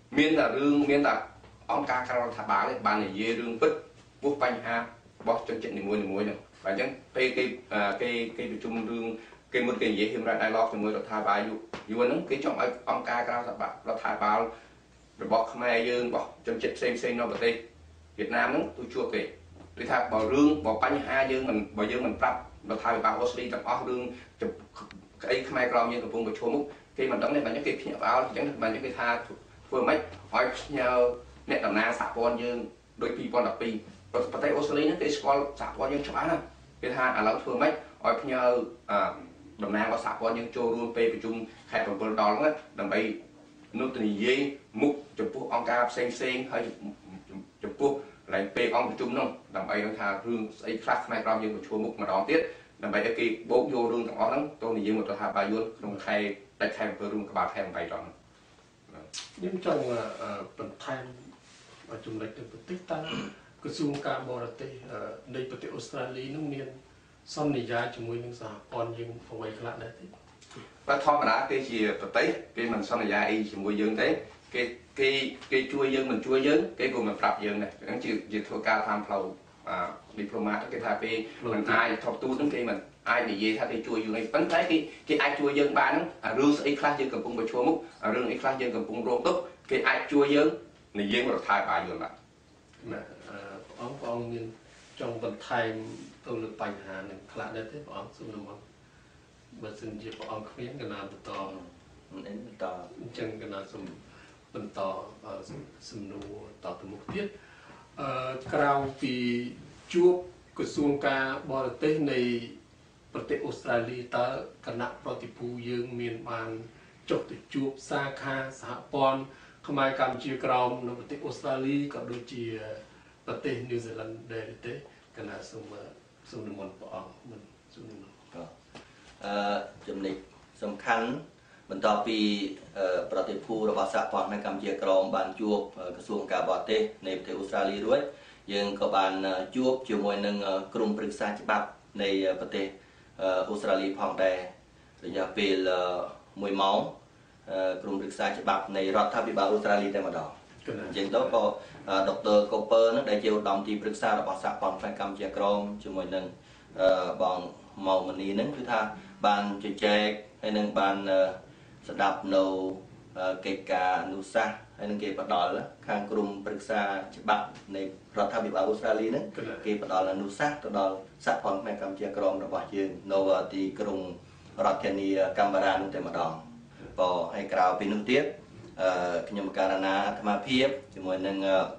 មានតែរឿងមានតែអង្គការក្រៅរដ្ឋាភិបាលទេបាននិយាយរឿងពិតពោះបញ្ហារបស់ជនជាតិនីមួយៗហ្នឹងបាទអញ្ចឹងពេលគេគេគេប្រជុំរឿងគេមុនគេនិយាយ Human Rights Dialogue ជាមួយរដ្ឋាភិបាលយូរហ្នឹងគេចង់ឲ្យអង្គការក្រៅរដ្ឋាភិបាលរបស់ខ្មែរយើងរបស់ជនជាតិផ្សេងផ្សេងនៅប្រទេសវៀតណាមហ្នឹងទៅជួបគេគឺថាបើរឿងបើបញ្ហាយើងមិនបើយើងមិនប្រាប់រដ្ឋាភិបាលអូស្ត្រាលីទាំងអស់រឿងក្តីខ្មែរក្រមយើងកំពុងប្រឈមមុខគេមិនដឹងទេបាទអញ្ចឹងគេភ្ញាក់ផ្អើលអញ្ចឹងបាទអញ្ចឹងគេថាធ្វើម៉េចឲ្យផ្ញើអ្នកតំណាងសហព័ន្ធយើងដូចពីរពាន់ដប់ពីរប្រទេសអូស្ត្រាលីហ្នឹងគេស្គាល់សហព័ន្ធយើងច្បាស់ណាស់គេថាឥឡូវធ្វើម៉េចឲ្យផ្ញើតំណាងរបស់សហព័ន្ធយើងចូលរួមពេលប្រជុំខែbảyដុល្លារហ្នឹងដើម្បីនោះទៅនិយាយមុខចំពោះអង្គការផ្សេងផ្សេងហើយចំពោះកន្លែងពេលអង្គប្រជុំហ្នឹងដើម្បីនឹងថារឿងស្អីខ្លះខ្មែរក្រមយើងប្រឈមមុខម្ដងទៀតដើម្បីឲ្យគេបូកយករឿងទាំងអស់ហ្នឹងទៅនិយាយមកទៅថាបាយយល់ក្នុងខែដាច់ខែbảyរួមក្បាលខែtámដល់ខ្ញុំចង់បន្ថែមចំណុចទៅបន្តិចតើក្រសួងការបរទេសនៃប្រទេសអូស្ត្រាលីនឹងមានសន្យាជាមួយនឹងសហព័ន្ធយើងអ្វីខ្លះដែរទេបាទធម្មតាគេជាប្រទេសគេមិនសន្យាអីជាមួយយើងទេគេគេគេជួយយើងមិនជួយយើងគេក៏មិនប្រាប់យើងដែរអញ្ចឹងជាធ្វើការតាមផ្លូវឌីប្លូម៉ាតគេថាពេលមិនអាចថប់ទូហ្នឹងគេមិនអាចនិយាយថាគេជួយយើងឯងប៉ុន្តែគេគេអាចជួយយើងបានហ្នឹងរឿងស្អីខ្លះយើងកំពុងប្រឈមមុខរឿងអីខ្លះយើងកំពុងរងទុក្ខគេអាចជួយយើងនិយាយមករដ្ឋាភិបាលយល់បាទណាបងប្អូនមានចង់បន្ថែមទៅលើបញ្ហានឹងខ្លះដែរទេបងអង្គសុំមកបើសិនជាបងអង្គគ្មានកណាបន្តបន្តអញ្ចឹងកណាសុំបន្តសំណួរតទៅមុខទៀតអឺក្រៅពីជួបក្រសួងការបរទេសនៃប្រទេសអូស្ត្រាលីតើគណៈប្រតិភូយើងមានបានចុះទៅជួបសាខាសហព័ន្ធខ្មែរកម្ពុជាក្រោមនៅប្រទេសអូស្ត្រាលីក៏ដូចជាប្រទេសញូហ្សេឡង់ដែរទេគណៈសូមសូមនិមន្តព្រះអង្គមិនសូមនិមន្តអឺចំណុចសំខាន់បន្ទាប់ពីប្រតិភូរបស់សហព័ន្ធខ្មែរកម្ពុជាក្រមបានជួបក្រសួងការបរទេសនៃប្រទេសអូស្ត្រាលីរួចយើងក៏បានជួបជាមួយនឹងក្រុមប្រឹក្សាច្បាប់នៃប្រទេសអូស្ត្រាលីផងដែររយៈពេលមួយម៉ោងក្រុមប្រឹក្សាច្បាប់នៃរដ្ឋាភិបាលអូស្ត្រាលីតែម្ដងអញ្ចឹងទៅក៏ដុកទ័រកូពើនឹងដែលជាឧត្តមទីប្រឹក្សារបស់សហព័ន្ធខ្មែរកម្ពុជាក្រមជាមួយនឹងបងម៉ៅមនីនឹងគឺថាបានជជែកហើយនឹងបានស្ដាប់នៅកិច្ចការអនុសាសន៍ហើយនឹងគេផ្ដល់ខាងក្រុមប្រឹក្សាច្បាប់នៃរដ្ឋាភិបាលអូស្ត្រាលីហ្នឹងគេផ្ដល់អនុសាសន៍ទៅដល់សហព័ន្ធខ្មែរកម្ពុជាក្រមរបស់យើងនៅទីក្រុងរដ្ឋធានីកាំបារ៉ានោះតែម្ដងក៏ហើយក្រៅពីនោះទៀតខ្ញុំករណីអាត្មាភាពជាមួយនឹង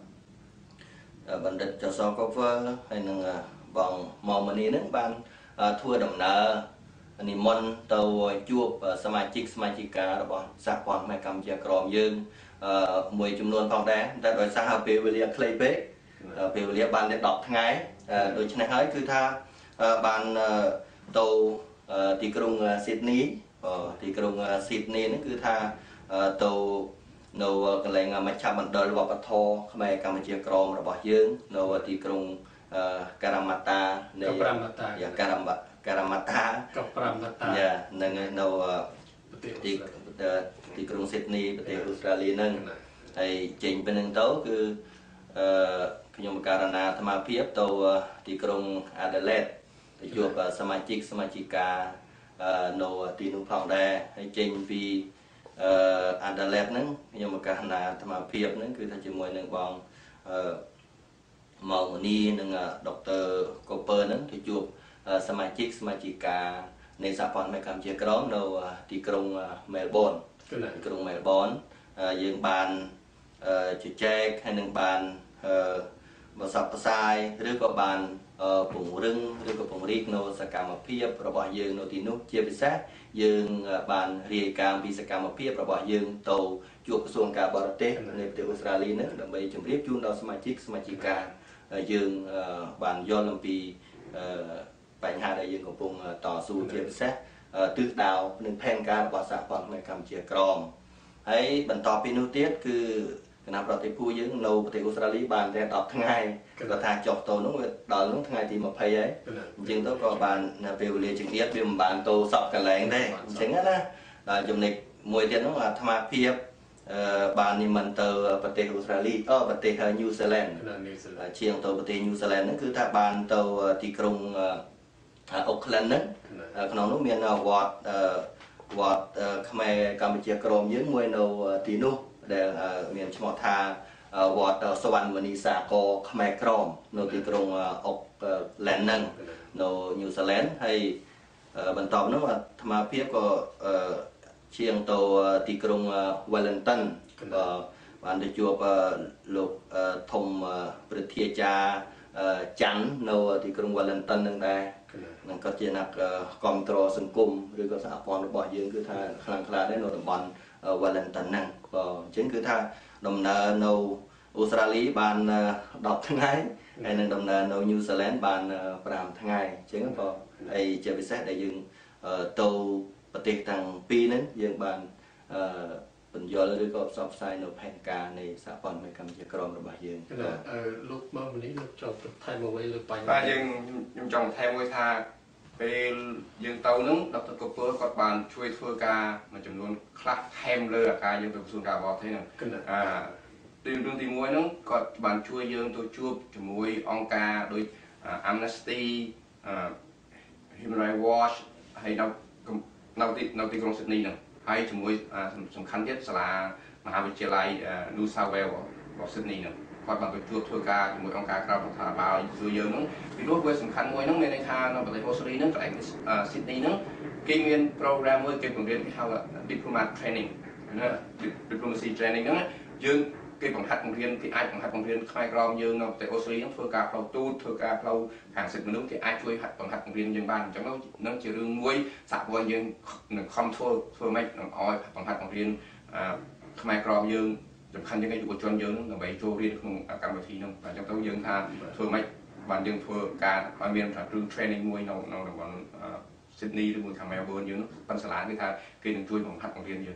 បណ្ឌិតចសកូវហើយនឹងបងម៉ៅមនីហ្នឹងបានធ្វើដំណើរនិមន្តទៅជួបសមាជិកសមាជិការបស់សហព័ន្ធខ្មែរកម្ពុជាក្រមយើងមួយចំនួនផងដែរតែដោយសារពេលវេលាខ្លីពេកពេលវេលាបានតែដប់ថ្ងៃដូច្នេះហើយគឺថាបានទៅទីក្រុងស៊ីដនីទីក្រុងស៊ីដនីហ្នឹងគឺថាទៅនៅកន្លែងមជ្ឈមណ្ឌលវប្បធម៌ខ្មែរកម្ពុជាក្រមរបស់យើងនៅទីក្រុងការ៉ាម៉ាតានៃការ៉ាម៉ាតាការ៉ាម៉ាការ៉ាម៉ាតាក៏ប្រាំម៉ាតាយ៉ានឹងនៅទីទីក្រុងស៊ីដនីប្រទេសអូស្ត្រាលីហ្នឹងហើយចេញពីហ្នឹងទៅគឺអឺខ្ញុំករណីអាត្មាភាពទៅទីក្រុងអាដាលេដទៅជួបសមាជិកសមាជិកានៅទីនោះផងដែរហើយចេញពីអឺអាដាលេដហ្នឹងខ្ញុំករណីអាត្មាភាពហ្នឹងគឺថាជាមួយនឹងបងអឺម៉ៅមនីនិងដុកទ័រកូពើហ្នឹងទៅជួបសមាជិកសមាជិកានៃសហព័ន្ធខ្មែរកម្ពុជាក្រមនៅទីក្រុងមែលប៊នទីក្រុងមែលប៊នយើងបានជជែកហើយនឹងបានបសពផ្សាយឬក៏បានពង្រឹងឬក៏ពង្រីកនៅសកម្មភាពរបស់យើងនៅទីនោះជាពិសេសយើងបានរាយការណ៍ពីសកម្មភាពរបស់យើងទៅជួបក្រសួងការបរទេសនៃប្រទេសអូស្ត្រាលីនេះដើម្បីជម្រាបជូនដល់សមាជិកសមាជិកាយើងបានយល់អំពីបញ្ហាដែលយើងកំពុងតស៊ូជាពិសេសទិសដៅនិងផែនការរបស់សហព័ន្ធខ្មែរកម្ពុជាក្រមហើយបន្តពីនោះទៀតគឺគណៈប្រតិភូយើងនៅប្រទេសអូស្ត្រាលីបានតែដប់ថ្ងៃគាត់ថាចុះទៅនោះវាដល់នោះថ្ងៃទីยี่สิบហើយអញ្ចឹងទៅក៏បានពេលវេលាចង្អៀតវាមិនបានទៅសពកន្លែងទេអញ្ចឹងណាដល់ចំណុចមួយទៀតនោះអាត្មាភាព ban niệm mình từประเทศ Australia เออประเทศ New Zealand เชียงตัวประเทศ New Zealand นั่นคือถ้าบานตัวที่กรุง Auckland นั้นขนมนู้นมีนวัดวัดขมรกัมพูชากรมยืนมวยนที่นู้นเดี๋ยวมีนชมทาวัดสวรรค์วณีสากลขมรกรมนที่กรุง Auckland นั้นน New Zealand ให้บรรทมนั้นว่าธรรมเพียบก็เชียงตัวที่กรุงวอลเลนตันบ้านได้จวบลูกทมประเทศจาจันในที่กรุงวอลเลนตันนั่นได้นั่นก็จะนักคอมตรสังคมหรือก็สหกรณ์ระบอบยืนคือถ้าคลังคลาได้ในตำบลวอลเลนตันนั่นก็จึงคือถ้าดำเนินในออสเตรเลียบ้านดอกทั้งไงไอ้นั่นดำเนินในนิวซีแลนด์บ้านปรามทั้งไงจึงก็ไอ้เจ้าพิเศษได้ยืนโตประเทศทางปีนั้นยังบานเป็นยอดหรือก็สอบไซน์ในแผนการในสหกรณ์ไม่กำจัดกรมระบายยังลูกมาวันนี้ลูกจบไทยมาไว้ลูกไปว่ายังยังจงไทยมวยทาไปยังเตานึงดับตะกบเพื่อกดบานช่วยเพื่อการมันจำนวนคลักแทมเลยการยังเป็นส่วนการบอกที่นั่นตีมดวงตีมวยนึงกดบานช่วยยังตัวจูบจมวยองกาโดยอัมเนสตี้ฮิวแมนไรท์วอชให้เราเราตีเราตีกรงสิทธิ์นี่นึงให้จมวยสำคัญที่สลามหาวิทยาลัยนูซาเวลบอกสิทธิ์นี่นึงกดบานตัวจูบเพื่อการจมวยองกากราบพัฒนาบาลตัวเยอะนึงวิโรจน์เวสำคัญมวยนึงในในทางเราไปออสเตรเลียนึงแต่สิทธิ์นี่นึงเกี่ยงเรียนโปรแกรมมวยเกี่ยวกับเรียนที่เขาดิปโลมาทเทรนนิ่งนะดิปโลมาซีเทรนนิ่งนั้นยืนเกี่ยวกับหัดของเรียนที่ไอ้ของหัดของเรียนใครกรองยืนเราแต่ออสเตรเลียต้องเพื่อการเราตู้เพื่อการเราห่างสิทธิ์มนุษย์ที่ไอ้ช่วยหัดของหัดของเรียนยังบ้านจังนั้นนั่นจะเรื่องมวยสากลยังหนึ่งคอมโทรเพื่อไม่หนึ่งออยของหัดของเรียนใครกรองยืนสำคัญยังไงอยู่กับจนยืนเราไปโจเรียนของการวิธีนึงแต่จังต้องยืนทางเพื่อไม่บ้านยืนเพื่อการมาเรียนจากเรื่องเทรนนิ่งมวยเราเราในวันซิดนีย์หรือเมืองทางเมลเบิร์นยืนปัญสลาที่ทางคือหนึ่งช่วยของหัดของเรียนยืน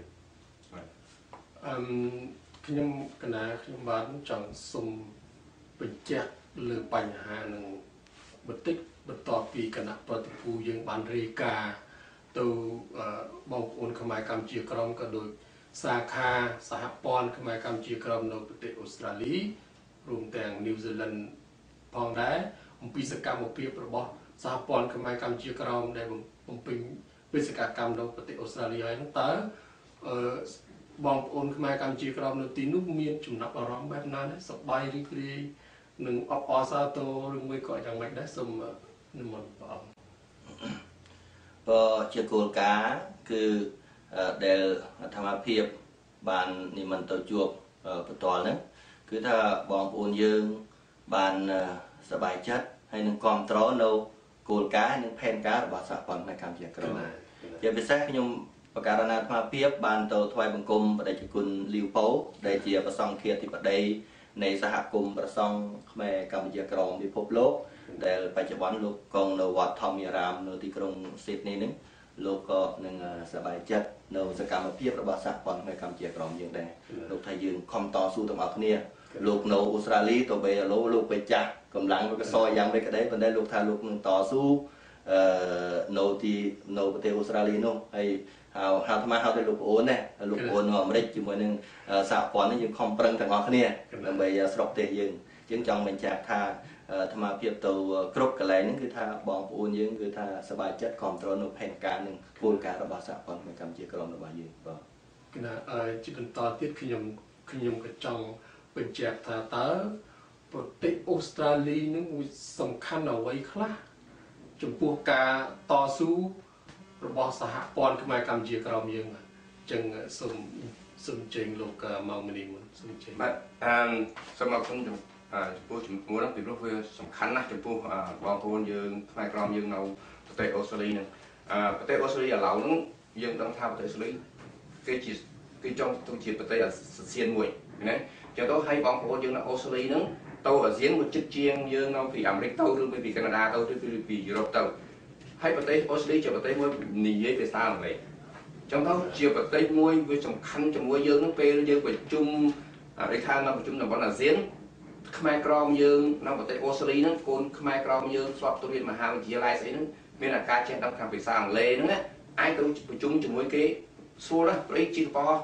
ขยมคณะขยมบ้านจังสมเป็นแจกหรือปัญหาหนึ่งบัติบัตต่อปีคณะปฏิภูยังบ้านเรกาตัวบางคนขมายกรรมจีกรมก็โดยสาขาสหปอนขมายกรรมจีกรมในประเทศออสเตรเลียรวมแต่งนิวซีแลนด์พองได้ผมปีสกรรมเปรียบระบบสหปอนขมายกรรมจีกรมได้ผมเป็นวิศวกรรมในประเทศออสเตรเลียนั่นแต่บางคนขมายกรรมจีกรมในตีนุมีจุดนับอารมณ์แบบนั้นสบายรีบรีหนึ่งอออซาโตหรือไม่ก็อย่างไม่ได้สมนิมนต์พระองค์ก็เชื่อโกลกาคือเดลธรรมเพียบบานนิมันตัวจวบประตอนั้นคือถ้าบองปูนยืงบานสบายจัดให้หนึ่งกองตรอโนโกลกาหนึ่งแผ่นกาบาสะปอนในการเจียกรมจะไปแทรกยมประการนาธรรมเพียบบานตัวถวายบังคมประเดชกุลลิวโป้ได้เจียประซองเทียติประเดยในสหกรมประซองแม่กัมพูชากรองพิภพโลกแต่ปัจจุบันลูกกองในวัดทอมยารามในที่กรุงซิดนีย์นึงลูกก็หนึ่งสบายจัดในสกรรมเพียบระบาดสะปอนแม่กัมพูชากรองยังได้ลูกไทยยืนคอมต่อสู้ต่อมาเนี่ยลูกในออสเตรเลียตัวไปลูกลูกไปจัดกำลังก็ซอยยังไปก็ได้คนได้ลูกไทยลูกหนึ่งต่อสู้ในที่ในประเทศออสเตรเลียนู้นไอ้หาหาทำไมหาแต่ลูกโอนเนี่ยลูกโอนว่าไม่ได้จุ่มไว้หนึ่งสะปอนนี่ยังคอมเปร่งแต่งอเนี่ยลำไปสลบเตยยังจึงจังเป็นจากท่าธรรมเพียบตัวกรุ๊ปกันเลยนั่นคือท่าบองปูนยังคือท่าสบายจัดคอมตรนุแผ่นการหนึ่งปูนการระบาดสะปอนเป็นกำเจียกรมระบาดยังก็ขณะจิตต่อที่ขยมขยมกระจังเป็นจากท่าเตอประเทศออสเตรเลียนั่นสำคัญเอาไว้คลาจมพวกการต่อสู้ระบอบสหปอนขมายกรรมเจียกรมยังจึงสมสมเจงโลกเมามันเองมันสมเจงสำหรับคนจมพูดจมพูดนั้นเป็นเรื่องสำคัญนะจมพูดบางคนยังขมายกรมยังเราประเทศออสเตรเลียนึงประเทศออสเตรเลียเรานั้นยังต้องทำประเทศออสเตรเลียคือจีคือจงต้องจีประเทศเซียนมวยนะจะต้องให้บางคนยังในออสเตรเลียนั้นโตở diễn một chiếc chiên như nó vì America tàu rồi vì Canada tàu rồi vì Europe tàu hayประเทศออสเตรเลียจะประเทศมวยหนีไปซาเลยtrong đó chiềuประเทศมวยvới sòng khăn trong mวยdương nó pe dươngไปจุ่มอะไรท่านเราไปจุ่มเราบอกlà diễn ខ្មែរក្រមយើងនៅប្រទេសអូស្ត្រាលីហ្នឹងកូនខ្មែរក្រមយើងស្វាប់ទៅរៀនមហាវិទ្យាល័យស្អីហ្នឹងមានឱកាសចេះដឹងខាងភាសាអង់គ្លេសហ្នឹងណាអាចទៅប្រជុំជាមួយគេស្រួលណាស់ព្រៃជីកបោះ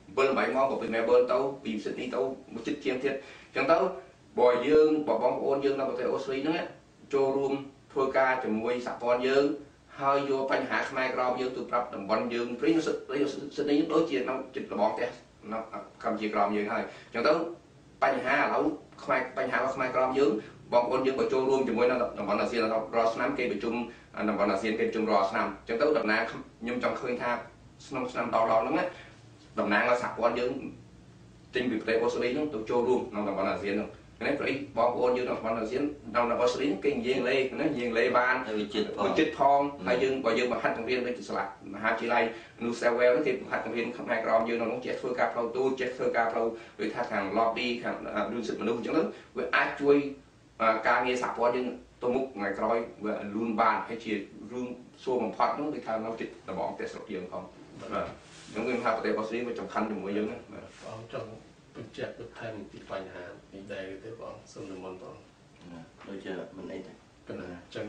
bơn bảy mong của bên mẹ bơn tàu bị sự đi tàu một chiếc chiên thiệt chẳng tàu bòi dương bỏ bóng ôn dương nào có thể Australia nữa cho room thôi ca cho mùi sạp con dương hơi vô bánh hạ Khmer Krom dương tụ tập đồng bọn dươngrí nó sự lý sự lý đối chia nó chịch là bọn thế nó cầm chia Krom dương thôi chẳng tàu bánh hạ lâu Khmer bánh hạ Khmer Krom dương bọn ôn dương bỏ cho room cho mùi nó đồng bọn là xiên là rò snam kê bị chung đồng bọn là xiên kê chung rò snam chẳng tàu đập ná nhưng trong khơi tha snam snam đau đau lắm á đập ná là sạp con dương tinh bị tệ Australia nó tụ cho room nó đồng bọn là xiên cái này phải bỏ ôn như đồng bọn là diễn đồng là Australia kinh giang lê nó giang lê ban một chích phong hay dương và dương mà hai thành viên với sạch mà hai chỉ lay nu xe well nó thì hai thành viên Khmer Krom như nó nó chết phơi cà phâu tu chết phơi cà phâu với thà hàng lobby hàng đương sự mà đúng chẳng lắm với ai chui ca nghe sạp qua nhưng tôi múc ngày coi với luôn ban hay chỉ rương xô bằng thoát nó thì thà nó chích là bọn tết sọc giường không những người hai tết Australia với trong khăn thì mỗi dân trongเป็นเจ็บเป็นแทนติดปัญหาในใดก็ได้บอกสมมติบอกโดยเฉพาะมันไอ้ก็นะจัง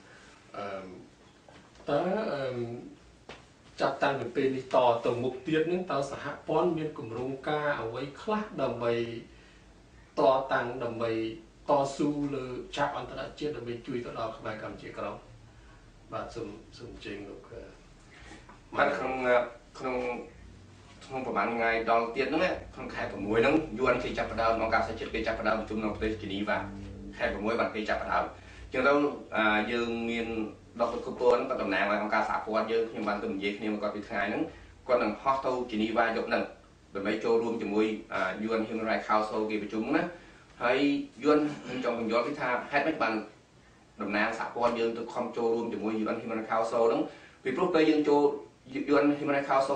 แต่จัดตั้งเป็นปีนี้ต่อตรงมุกเตียนนึงต่อสหป้อนมีกลุ่มรงกาเอาไว้คลาดดำไปต่อตังดำไปต่อสู้เลยชาอันตรายเจ็ดดำไปจุยต่อดอกขมายกรรมเจ้ากรบาดสมสมจริงลูกมันคงคงkhôngประมาณไงดองเตียนนั่นแหละคงแค่ผมมวยนั่งยวนที่จับประดาวน้องการใช้จิตไปจับประดาวจุ่มน้องไปจีนีว่าแค่ผมมวยบันไปจับประดาวจึงต้องยืนมีนดอกตุกตัวนั่งตัดตำแหน่งไว้น้องการสาพวนยืนยังบันตุ่มเย็กนี่มันก็เป็นไงนั่งก็นั่งฮอตเท่าจีนีว่ายกนั่งโดยไม่โจรวมจมวยยวนฮิวแมนไรคาวโซกีประชุมนะให้ยวนจงเป็นย้อนพิธาแฮตไม่บันตำแหน่งสาพวนยืนตัวคอมโจรวมจมวยยวนฮิวแมนไรคาวโซนั่งปีพรุ่งไปยืนโจยวนฮิวแมนไรคาวโซ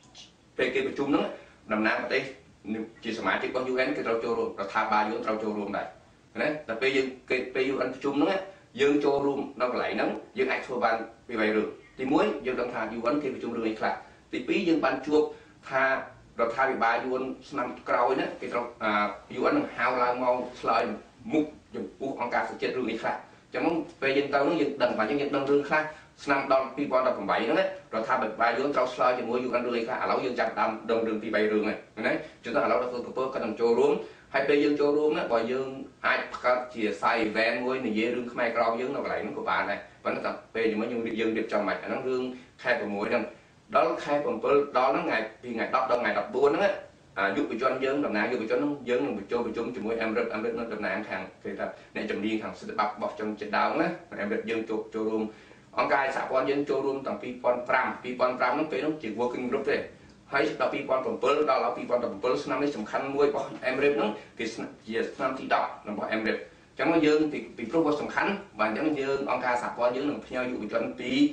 về cái chung đó nằm nam ở đây chỉ sớm chỉ có u en cái trâu châu rồi rồi tham ba u trâu châu luôn này đấy là bây giờ cái bây giờ anh chung đó dương châu luôn nó lại nắng dương ai thua ban vì vậy rồi thì muối dương đang thà u en cái chung rồi này là thì bí dương ban chuột tha rồi tha bị ba u en năm cào ấy cái trâu u en hao la mau sợi mục dùng u ông cá sẽ chết rồi này là cho nó về dân tao nó dân đằng và dân dân đằng rương khác năm đòn pi quan đập phẩm bảy đó đấy rồi tha bật ba dương trâu sợi thì muối u en rồi khác lão dương chặt đầm đồng đường pi bảy rương này đấy chúng ta lão đã phương cướp cái đồng châu luôn hay bây dương châu luôn á bởi dương ai chỉ xài ven muối này dễ rương Khmer Krom dương nó lại nó của bà này và nó tập về những mấy dương dương điệp trong mạch nó rương khai của muối đằng đó là khai của đó nó ngày thì ngày đọc đâu ngày đọc buôn đó á giúp bị cho anh dương đầm nào giúp bị cho nó dương nó bị cho bị chúng chỉ muối em rất em rất nó đầm nào hàng thì là này trồng điên hàng sẽ bọc bọc trong trên đào á em được dương châu châu luôn ông cai xã quan dương châu luôn tầm pi pon pram pi pon pram nó phải nó chỉ working group đấy hay là pi pon phẩm pearl đó là pi pon phẩm pearl năm nay sầm khăn muối bỏ em rep nó thì giờ năm thì đọc là bỏ em rep trong nó dương thì pi pro sầm khăn và trong nó dương ông cai xã quan dương là theo dụ cho anh pi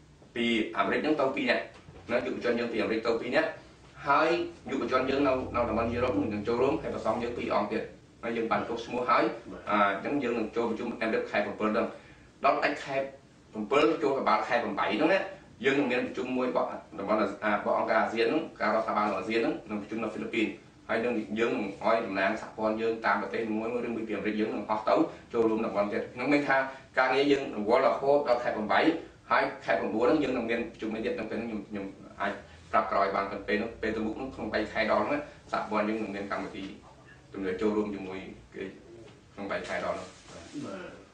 pi am rep những tàu pi này nó dụ cho dương pi am rep tàu pi nhé hay dụ cho anh dương nào nào là bao nhiêu đó mình châu luôn hay là xong dương pi on tiền nó dương bàn cốc mua hái à trong dương là châu chung em rep khai phẩm pearl đó đó anh khai phẩm pearl châu là ba khai phẩm bảy đó đấy dương miền Trung môi bọn bọn là bọn gà diễn gà rau ban ở diễn nằm chung là Philippines hay dương dương nói làm nàng sạp con dương tam ở tên mỗi mỗi đương bị biển dương làm hoạt tấu cho luôn là bọn việt nó mấy tha ca nghe dương quá là khô đau khai bằng bảy hai khai bằng búa nó dương làm miền Trung mấy điện làm tên nhung nhung ai rạp rồi bằng phần nó bên từ bụng nó không bay khai đó nữa sạp con dương làm miền cầm thì tụi người cho luôn dùng mùi cái không bay khai đó mà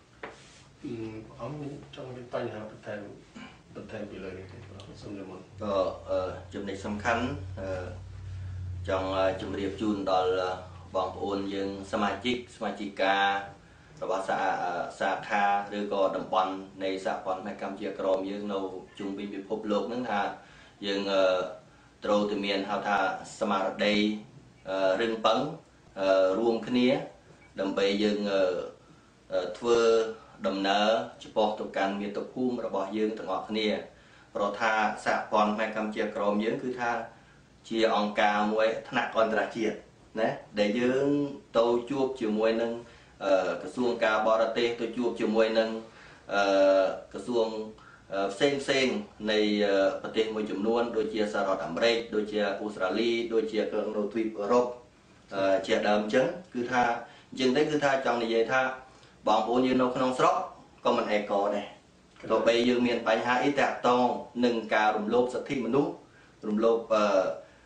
ông trong cái tay hàng thèmเป็นแทนไปเลยสมเด็จมันก็จุดในสำคัญจังจุดเรียบจูนตอนบางโอนยังสมาชิกสมาชิกาหรือว่าสาสาขาหรือก็ดับบอลในสากลแม่กำเจียกรมยังเราจุงบินไปพบโลกนั่นฮะยังโตรติเมียนฮาทาสมาร์ทเดย์เรื่องปังรวมขึ้นนี้ดับไปยังทัวดำเนินเฉพาะตัวการมีตัวพุ่มระบอบยืนต่างออกนี่เพราะถ้าสากลแม่กำเจียกรมยืนคือถ้าเชียองกามวยถนัดอันตรายเจียนะได้ยืนโตจูบจิ๋วมวยนึงกระทรวงการบริเตโตจูบจิ๋วมวยนึงกระทรวงเซ็งเซ็งในประเทศมวยจุ่มนวลโดยเชียสหรัฐอเมริกโดยเชียออสเตรเลียโดยเชียเกิร์ลโนทวีปยุโรปเชียเดิมจังคือถ้าจึงได้คือถ้าจังในเยธาบางคนยืนนขนมสระก็มันเอกอได้ต่อไปยืนเมียนปัญหาอิตาตองหนึ่งการรุมโลกสัตว์ที่มนุษย์รุมโลก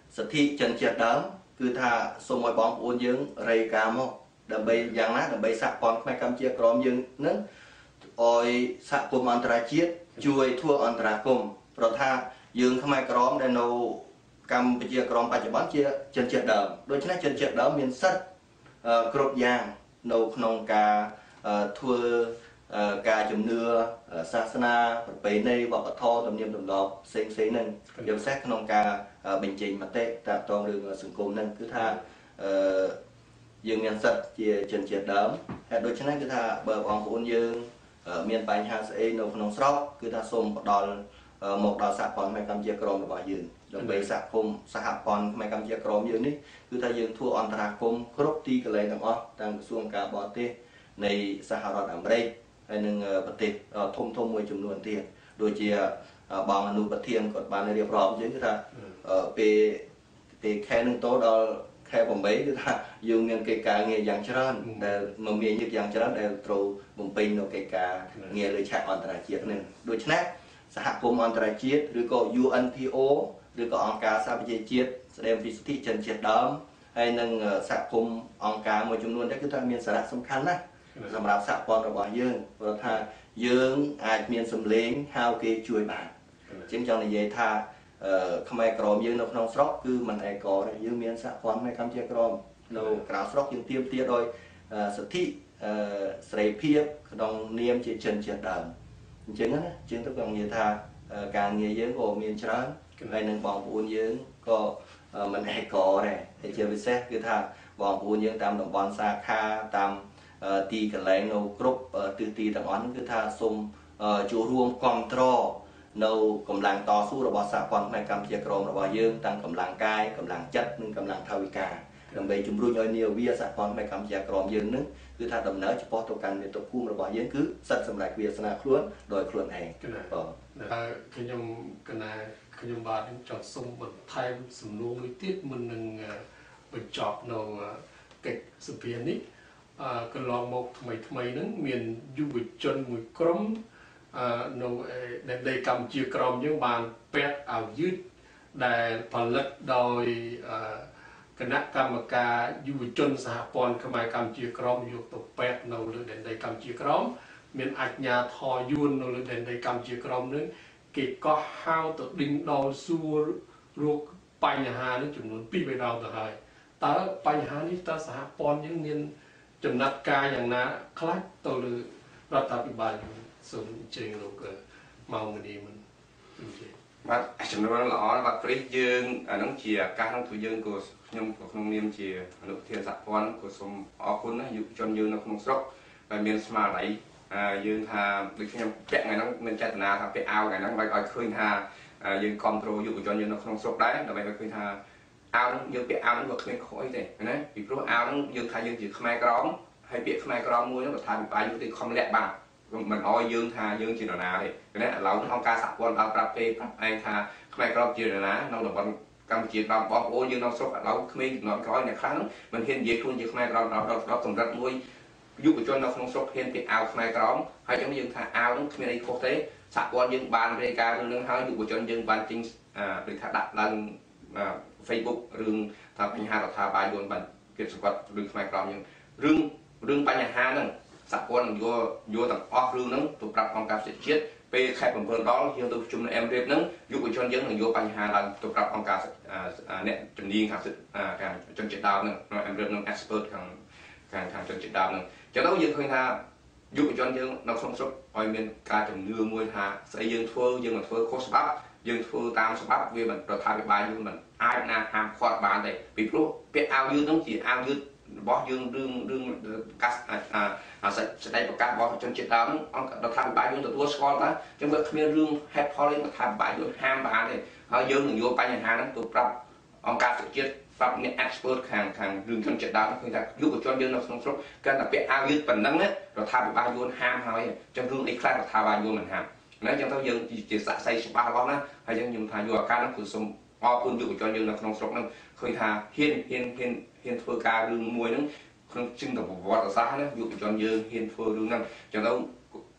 សិទ្ធិជនជាតិដើមគឺថាសូមឲ្យបងប្អូនយើងរាយការណ៍មកដើម្បីយ៉ាងណាដើម្បីសហព័ន្ធផ្នែកកម្ពុជាក្រមយើងនឹងឲ្យសហគមន៍អន្តរជាតិជួយធ្វើអន្តរាគមន៍ព្រោះថាយើងខ្មែរក្រមដែលនៅកម្ពុជាក្រមបច្ចុប្បន្នជាជនជាតិដើមដូច្នេះជនជាតិដើមមានសិទ្ធិគ្រប់យ៉ាងនៅក្នុងការធ្វើការជំនឿសាសនាប្រពៃណីវប្បធម៌ទំនៀមទម្លាប់ផ្សេងផ្សេងហ្នឹងជាពិសេសក្នុងការបញ្ចេញមតិតាក់ទងរឿងសង្គមហ្នឹងគឺថាយើងមានសិទ្ធិជាជនជាតិដើមហើយដូច្នេះគឺថាបើបងប្អូនយើងមានបញ្ហាស្អីនៅក្នុងស្រុកគឺថាសូមផ្ដល់មកដល់សហព័ន្ធផ្នែកកម្ពុជាក្រមរបស់យើងដើម្បីសហគមន៍សហព័ន្ធផ្នែកកម្ពុជាក្រមយើងនេះគឺថាយើងធ្វើអន្តរាគមន៍គ្រប់ទីកន្លែងទាំងអស់តាមក្រសួងការបរទេសនៃសហរដ្ឋអាមេរិកហើយនឹងប្រទេសធំធំមួយចំនួនទៀតដូចជាបងអនុប្រធានគាត់បានរៀបរាប់យើងគឺថាពេលពេលខែនឹងតដល់ខែប្រាំបីគឺថាយើងមានកិច្ចការងារយ៉ាងច្រើនដែលមកមានញឹកយ៉ាងច្រើនដែលត្រូវបំពេញនៅកិច្ចការងារលើឆាកអន្តរជាតិនេះដូច្នេះសហគមន៍អន្តរជាតិឬក៏ U N P O ឬក៏អង្គការសហប្រជាជាតិស្តីពីសិទ្ធិជនជាតិដើមហើយនឹងសហគមន៍អង្គការមួយចំនួនដែរគឺថាមានសារៈសំខាន់ណាស់សម្រាប់សហព័ន្ធរបស់យើងព្រោះថាយើងអាចមានសម្លេងហៅគេជួយបានអញ្ចឹងចង់និយាយថាខ្មែរក្រមយើងនៅក្នុងស្រុកគឺមិនឯកទេយើងមានសហព័ន្ធផ្នែកកម្ពុជាក្រមនៅក្រៅស្រុកយើងទាមទារដោយសិទ្ធិសេរីភាពក្នុងនាមជាជនជាតិដើមអញ្ចឹងណាជាងទៅខ្ញុំនិយាយថាការងារយើងក៏មានច្រើនហើយនឹងបងប្អូនយើងក៏មិនឯកដែរហើយជាពិសេសគឺថាបងប្អូនយើងតាមតំបន់សាខាតាមទីកន្លែងនៅគ្រប់ទិសទីទាំងអស់ហ្នឹងគឺថាសូមចូលរួមគ្រប់គ្រងនៅកម្លាំងតស៊ូរបស់សហព័ន្ធផ្នែកកម្ពុជាក្រមរបស់យើងទាំងកម្លាំងកាយកម្លាំងចិត្តនិងកម្លាំងថវិកាដើម្បីជំរុញឲ្យនាវាសហព័ន្ធផ្នែកកម្ពុជាក្រមយើងនឹងគឺថាដំណើរចំពោះទៅកាន់មាតុភូមិរបស់យើងគឺសិទ្ធិសម្រេចវាសនាខ្លួនដោយខ្លួនឯងបាទខ្ញុំកណាខ្ញុំបាទចង់សូមបន្ថែមសំណួរមួយទៀតមុននឹងបញ្ចប់នៅកិច្ចសភានេះកន្លងមកថ្មីថ្មីហ្នឹងមានយុវជនមួយក្រុមនៅនៃកម្ពុជាក្រមយើងបានពាក់អាវយឺតដែលផលិតដោយគណៈកម្មការយុវជនសហព័ន្ធខ្មែរកម្ពុជាក្រមយកទៅពាក់នៅលើដែនដីកម្ពុជាក្រមមានអាជ្ញាធរយួននៅលើដែនដីកម្ពុជាក្រមនឹងគេក៏ហៅទៅដេញដោលសួររោគបញ្ហានេះចំនួនពីរបីដងទៅហើយតើបញ្ហានេះតើសហព័ន្ធយើងមានចំណាត់ការយ៉ាងណាខ្លះទៅលើរដ្ឋាភិបាលសូមជើញលោកមកមនីមិនបាទចំនួនល្អបាទព្រោះយើងអានឹងជាឱកាសនឹងធ្វើយើងក៏ខ្ញុំក៏ក្នុងនាមជាអនុប្រធានសហព័ន្ធក៏សូមអរគុណណាយុវជនយើងនៅក្នុងស្រុកដែលមានស្មារតីយើងថាដូចខ្ញុំពាក់ថ្ងៃហ្នឹងមានចេតនាថាពាក់អាវថ្ងៃហ្នឹងឲ្យឲ្យឃើញថាយើងគ្រប់គ្រងយុវជនយើងនៅក្នុងស្រុកដែរដើម្បីឲ្យឃើញថាអាវហ្នឹងយើងពាក់អាវហ្នឹងក៏គ្មានខុសអីទេណាពីព្រោះអាវហ្នឹងយើងថាយើងជាខ្មែរក្រមហើយពាក្យខ្មែរក្រមមួយហ្នឹងក៏ថាពិបាកយុទ្ធខំលាក់បាត់មិនអោយយើងថាយើងជានរណាទេណាឥឡូវអង្គការសហព័ន្ធដល់ប្រាប់ទេប្រាប់ឯងថាខ្មែរក្រមជានរណានៅតំបន់កម្ពុជាក្រមបងប្អូនយើងនៅស្រុកឥឡូវក្មេងជំនាន់ក្រោយអ្នកខ្លះហ្នឹងមិនហ៊ាននិយាយខ្លួនជាខ្មែរក្រមដល់ដល់សម្រាប់មួយយុវជននៅក្នុងស្រុកហ៊ានពាក់អាវខ្មែរក្រមហើយចឹងយើងថាអាវហ្នឹងគ្មានអីខុសទេសហព័ន្ធយើងបានរាយការណ៍រឿងហ្នឹងហើយយុវជនយើងបានចេញដូចថាដាក់ឡើង Facebook រឿងថាបញ្ហារដ្ឋាភិបាលយួនបានគេសង្កត់រឿងខ្មែរក្រមយើងរឿងរឿងបញ្ហាហ្នឹងសហព័ន្ធនឹងយកយកទាំងអស់រឿងហ្នឹងទៅប្រាប់អង្គការសិទ្ធិជាតិពេលខែប្រាំពីរដល់យើងទៅប្រជុំនៅអេមរៀបហ្នឹងយុវជនយើងនឹងយកបញ្ហាឡើងទៅប្រាប់អង្គការអ្នកជំនាញខាងសិទ្ធិខាងជនជាតិដើមហ្នឹងនៅអេមរៀបហ្នឹង expert ខាងខាងខាងជនជាតិដើមហ្នឹងចឹងទៅយើងឃើញថាយុវជនយើងនៅក្នុងស្រុកឲ្យមានការជំនឿមួយថាស្អីយើងធ្វើយើងមិនធ្វើខុសច្បាប់យើងធ្វើតាមច្បាប់វាមិនរដ្ឋាភិបាលយើងមិនអាចណាហាមឃាត់បានទេពីព្រោះពាក្យអាវយឺតហ្នឹងជាអាវយឺតរបស់យើងរឿងរឿងកាសអាសេចក្តីប្រកាសរបស់ជនជាតិដើមអង្គរដ្ឋាភិបាលយើងទទួលស្គាល់ថាចឹងវាគ្មានរឿងហេតុផលរដ្ឋាភិបាលយើងហាមបានទេហើយយើងនឹងយកបញ្ហាហ្នឹងទៅប្រាប់អង្គការសិទ្ធិជាតិប្រាប់អ្នក expert ខាងខាងរឿងជនជាតិដើមឃើញថាយុវជនយើងនៅក្នុងស្រុកកាន់តែពាក់អាវយឺតប៉ុណ្ណឹងរដ្ឋាភិបាលយើងហាមហើយចឹងរឿងអីខ្លះរដ្ឋាភិបាលយើងមិនហាមណាចឹងទៅយើងជាសាក់សៃច្បាស់របស់ណាហើយចឹងខ្ញុំថាយកឱកាសហ្នឹងគឺសូមអរគុណយុវជនយើងនៅក្នុងស្រុកហ្នឹងឃើញថាហ៊ានហ៊ានហ៊ានហ៊ានធ្វើការរឿងមួយហ្នឹងក្នុងជឹងទៅប្រវត្តិសាស្ត្រណាយុវជនយើងហ៊ានធ្វើរឿងហ្នឹងចឹងទៅយុ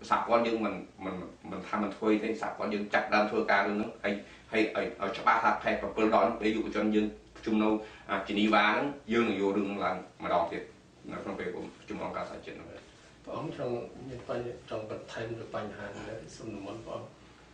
xã quan nhưng mình mình mình tham mình thôi thế xã quan nhưng chặt đam thua ca luôn nữa hay hay ở cho ba tháp hay và bơm đó ví dụ cho dương chung đâu chỉ đi ba nó dương là vô đường là mà đòn thiệt nó không về của chung ông ca sai chuyện rồi ông trong những bài trong bậc thầy được bài hàng đấy xong món ông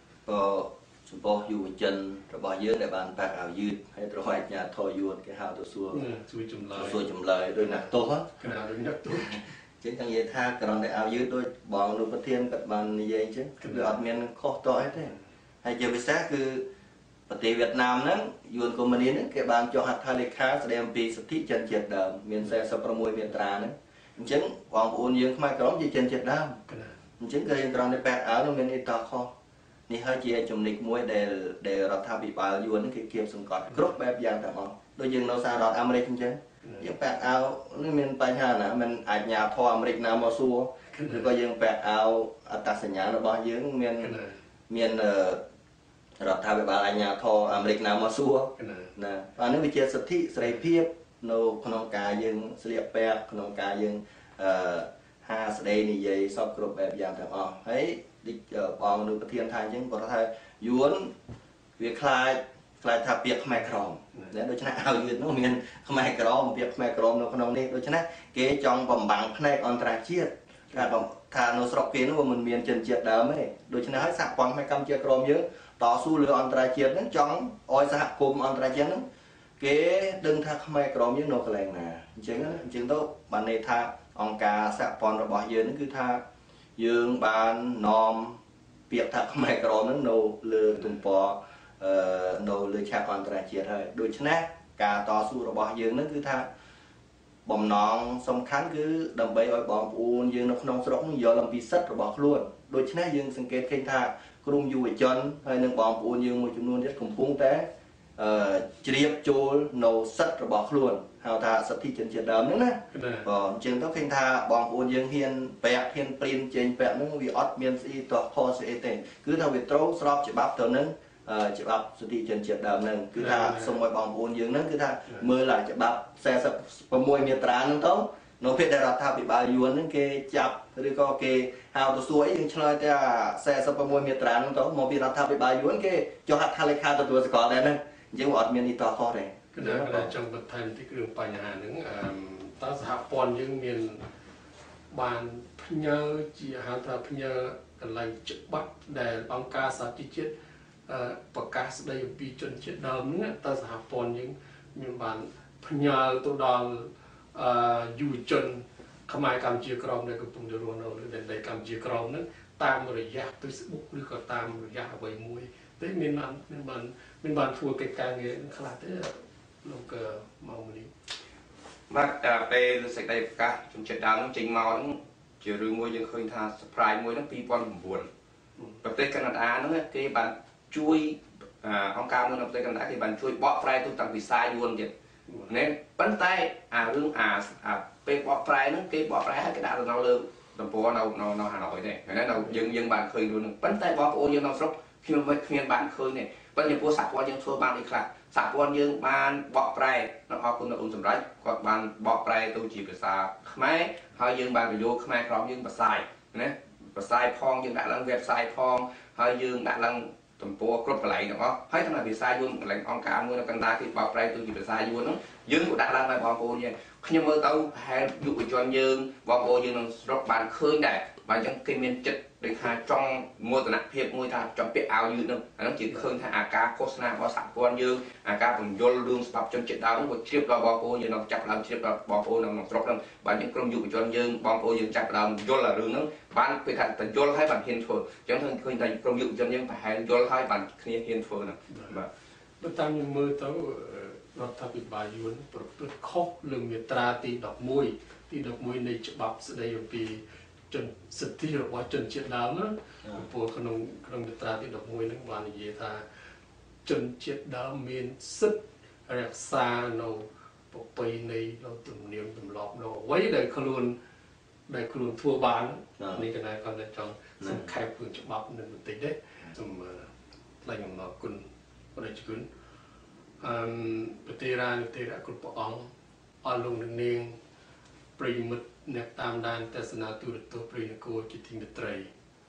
có chúng tôi dù chân rồi bao nhiêu để bàn bạc ảo dư hay rồi nhà thôi yuan cái hào tôi xua xui chùm lời xua chùm lời đôi nặng tốt hết cái nào đôi nặng tốt chính thằng gì tha còn để ảo dư tôi bọn nó có thêm các bạn như vậy chứ được ở miền khó to hết đấy hay giờ bây giờ cứประเทศเวียดนามนั้นยวนคอมมิวนิสต์แกบางจอหัตถาเลขาแสดงปีสิทธิจันเจียดดาวเมียนแซ่สัปรมวยเมียนตรานั้นจึงวางปูนยังไม่กล้องจีจันเจียดดาวจึงเคยยังตรองในแปดอ้าวเมียนอิตาคอนี่ให้จีจุ่มนิกมวยเดลเดลรัฐบาลบาลยวนนั่นคือเกี่ยวสังกัดครบแบบอย่างแต่มองโดยยังเราสารอดอเมริกันจึงยังแปดอ้าวนี่เมียนปัญหานะมันอาจยาทออเมริกนามาซัวหรือก็ยังแปดอ้าวอัตราสัญญาณระบายยังเมียนเมียนรัฐบาลอาญาทออเมริกนามาซัวนะอันนี้วิจัยสิทธิเสรีภาพโนขนมกายังเสียแปะขนมกายังหาสเดนี่ยัยสอบกรบแบบอย่างแต่อ๋อเฮ้ยดิบองดูประเทศไทยยังบอกไทยยวนเวียคลายคลายทับเปียกแม่กรอมเนี่ยโดยเฉพาะเอาอยู่นู้นเมียนแม่กรอมเปียกแม่กรอมโนขนมนี้โดยเฉพาะเกยจองบำบังแผนกอันตรายเชียดการบำทานโนสระเกียนว่ามันเมียนเจนเจียดเดิมไหมโดยเฉพาะให้สักวันไม่กำเจียกรอมเยอะต่อสู้เรืออันตรายเชียดนั้นจังอ้อยสหกรมอันตรายเชียดนั้นเก๋ดึงท่าขมายกรอมยังโนกแรงนะจริงนะจริงโตบันในท่าองกาสหปอนระบายเยอะนั่นคือท่ายืงบานนอมเปียกท่าขมายกรอมนั้นโนเรือตุ่มปอโนเรือชาอันตรายเชียดเลยโดยชนะการต่อสู้ระบายเยอะนั่นคือท่าบ่มน้องสำคัญคือดำไปอ้อยบ่มปูนยืงนกน้องสระนุ่งยอลำปีสัตระบายล้วนโดยชนะยืงสังเกตเข่งท่ากลุ่มอยู่จนให้หนึ่งบอมปูนยืงmộtจำนวนที่กลุ่มพุ่งแต่เจียบโจลโนสัตระบอกล้วนหาท่าสัตที่เจนเจียดดำนั่นนะก่อนจึงต้องเข่งท่าบอมปูนยืงเฮียนแปะเฮียนปรินเจนแปะนั่งวิออดเมียนซีตัวคอเสเตนคือถ้าวิโตรสอบจะบับตัวนั้นจะบับสัตที่เจนเจียดดำนั่นคือท่าสมัยบอมปูนยืงนั่นคือท่าเมื่อไหร่จะบับแซ่สับประมวยเมียตรานั่นต้องโนเพดรัฐบาลบาลยวนนั่นเกจับหรือก็เกหาตัวสวยยังชลอยแต่แซ่สับประมวยเมียตรานั่นต้องโมบิรัฐบาลบาลยวนเกจะหัดทะเลคาตัวตัวสกอตนั่นยังอดเมียนอีต่อข้อเลยก็ได้ก็ได้จังหวัดไทยที่เรื่องปัญหาหนึ่งตาสหปอนยังเมียนบานพญาจีหาตาพญากำลังจับบัดแดดองกาสาธิตประกาศได้ปีจนเจ็ดเดิมเนี่ยตาสหปอนยังมีบานพญาตัวดอนอยู่จนขมายกรรมเจียกรอมในกลุ่มเดรอนหรือในกรรมเจียกรอมนั้นตามระยะตัวสบุกหรือก็ตามระยะใบมวยแต่เมียนมันเมียนมันเมียนมันทัวร์ไกลๆเงี้ยขนาดที่เราเกิดเมามันนี้มาแต่เป็นสิ่งใดกันจนเจ็ดดาวน้องจริงเมาน้องเจอเรื่องมวยยังเคยทาสปายมวยน้องปีบอลบุญประเทศแคนาดาน้องเนี่ยที่บันช่วยองค์การมวยประเทศแคนาดาที่บันช่วยบอสไฟตัวต่างวิสัยยวนเด็ดnên bắn tay à lương à à pe bọ trái nó cái bọ trái hay cái đạo nào lương đồng phố nào nào nào Hà Nội này cái nào dân dân bạn khơi luôn bắn tay bọ ô dân nào sốc khi mà khi bạn khơi này bắn những phố sạp qua dân thua bạn đi khác sạp qua dân bạn bọ trái nó họ cũng là ung sầm rách hoặc bạn bọ trái tôi chỉ phải xả máy hay dân bạn phải vô Khmer Krom dân bật xài này bật xài phong dân đã lăng việt xài phong hay dân đã lăng tầm po cướp lại nữa thấy thằng này bị sai luôn lệnh ông cả mua nó cần ta thì bảo đây tôi chỉ bị sai luôn đó dương của đã làm lại bom po nha nhưng mà tao hay dụ cho dương bom po dương nó rất bàn khơi này và trong cái miền chất để hai trong mua từ nạp hiệp mua ta trong biết áo dương nữa nó chỉ khơi thay à cá cosna có sẵn con dương à cá cùng vô lương sập trong chuyện đó nó một chiếc lo bom po dương nó chặt làm chiếc lo bom po nó nó rất lắm và những công dụ cho dương bom po dương chặt làm vô là đường nó ban phải thành tình vô hay bản hiền phượng chẳng thân khơi thành công dụ cho dương phải hay vô hai bản kia hiền phượng nè và bất tam những mơ taoรัฐบาลยวนประพฤติข้อเรื่องเมตราตีดอกมวยตีดอกมวยในฉบับแสดงปีจนสิทธิหรือว่าจนเจ็ดดาวนะพวกขนมขนมเมตราตีดอกมวยนั้นวันนี้ท่าจนเจ็ดดาวเมียนซึกรักษาเราปกปีในเราตุ่มเนียมตุ่มหลอกเราไว้ได้ขลุ่นได้ขลุ่นทั่วบ้านนี่ก็ได้ความได้จังซึ่งแคบพื้นฉบับหนึ่งติดได้ซึ่งอะไรอย่างเราคุณอะไรจะคุณปฏิราณเทระกุปองอารมณ์เนียงปริมิตเนตามดานเทศนาตุรตัวปรินโกจิติมิตรัย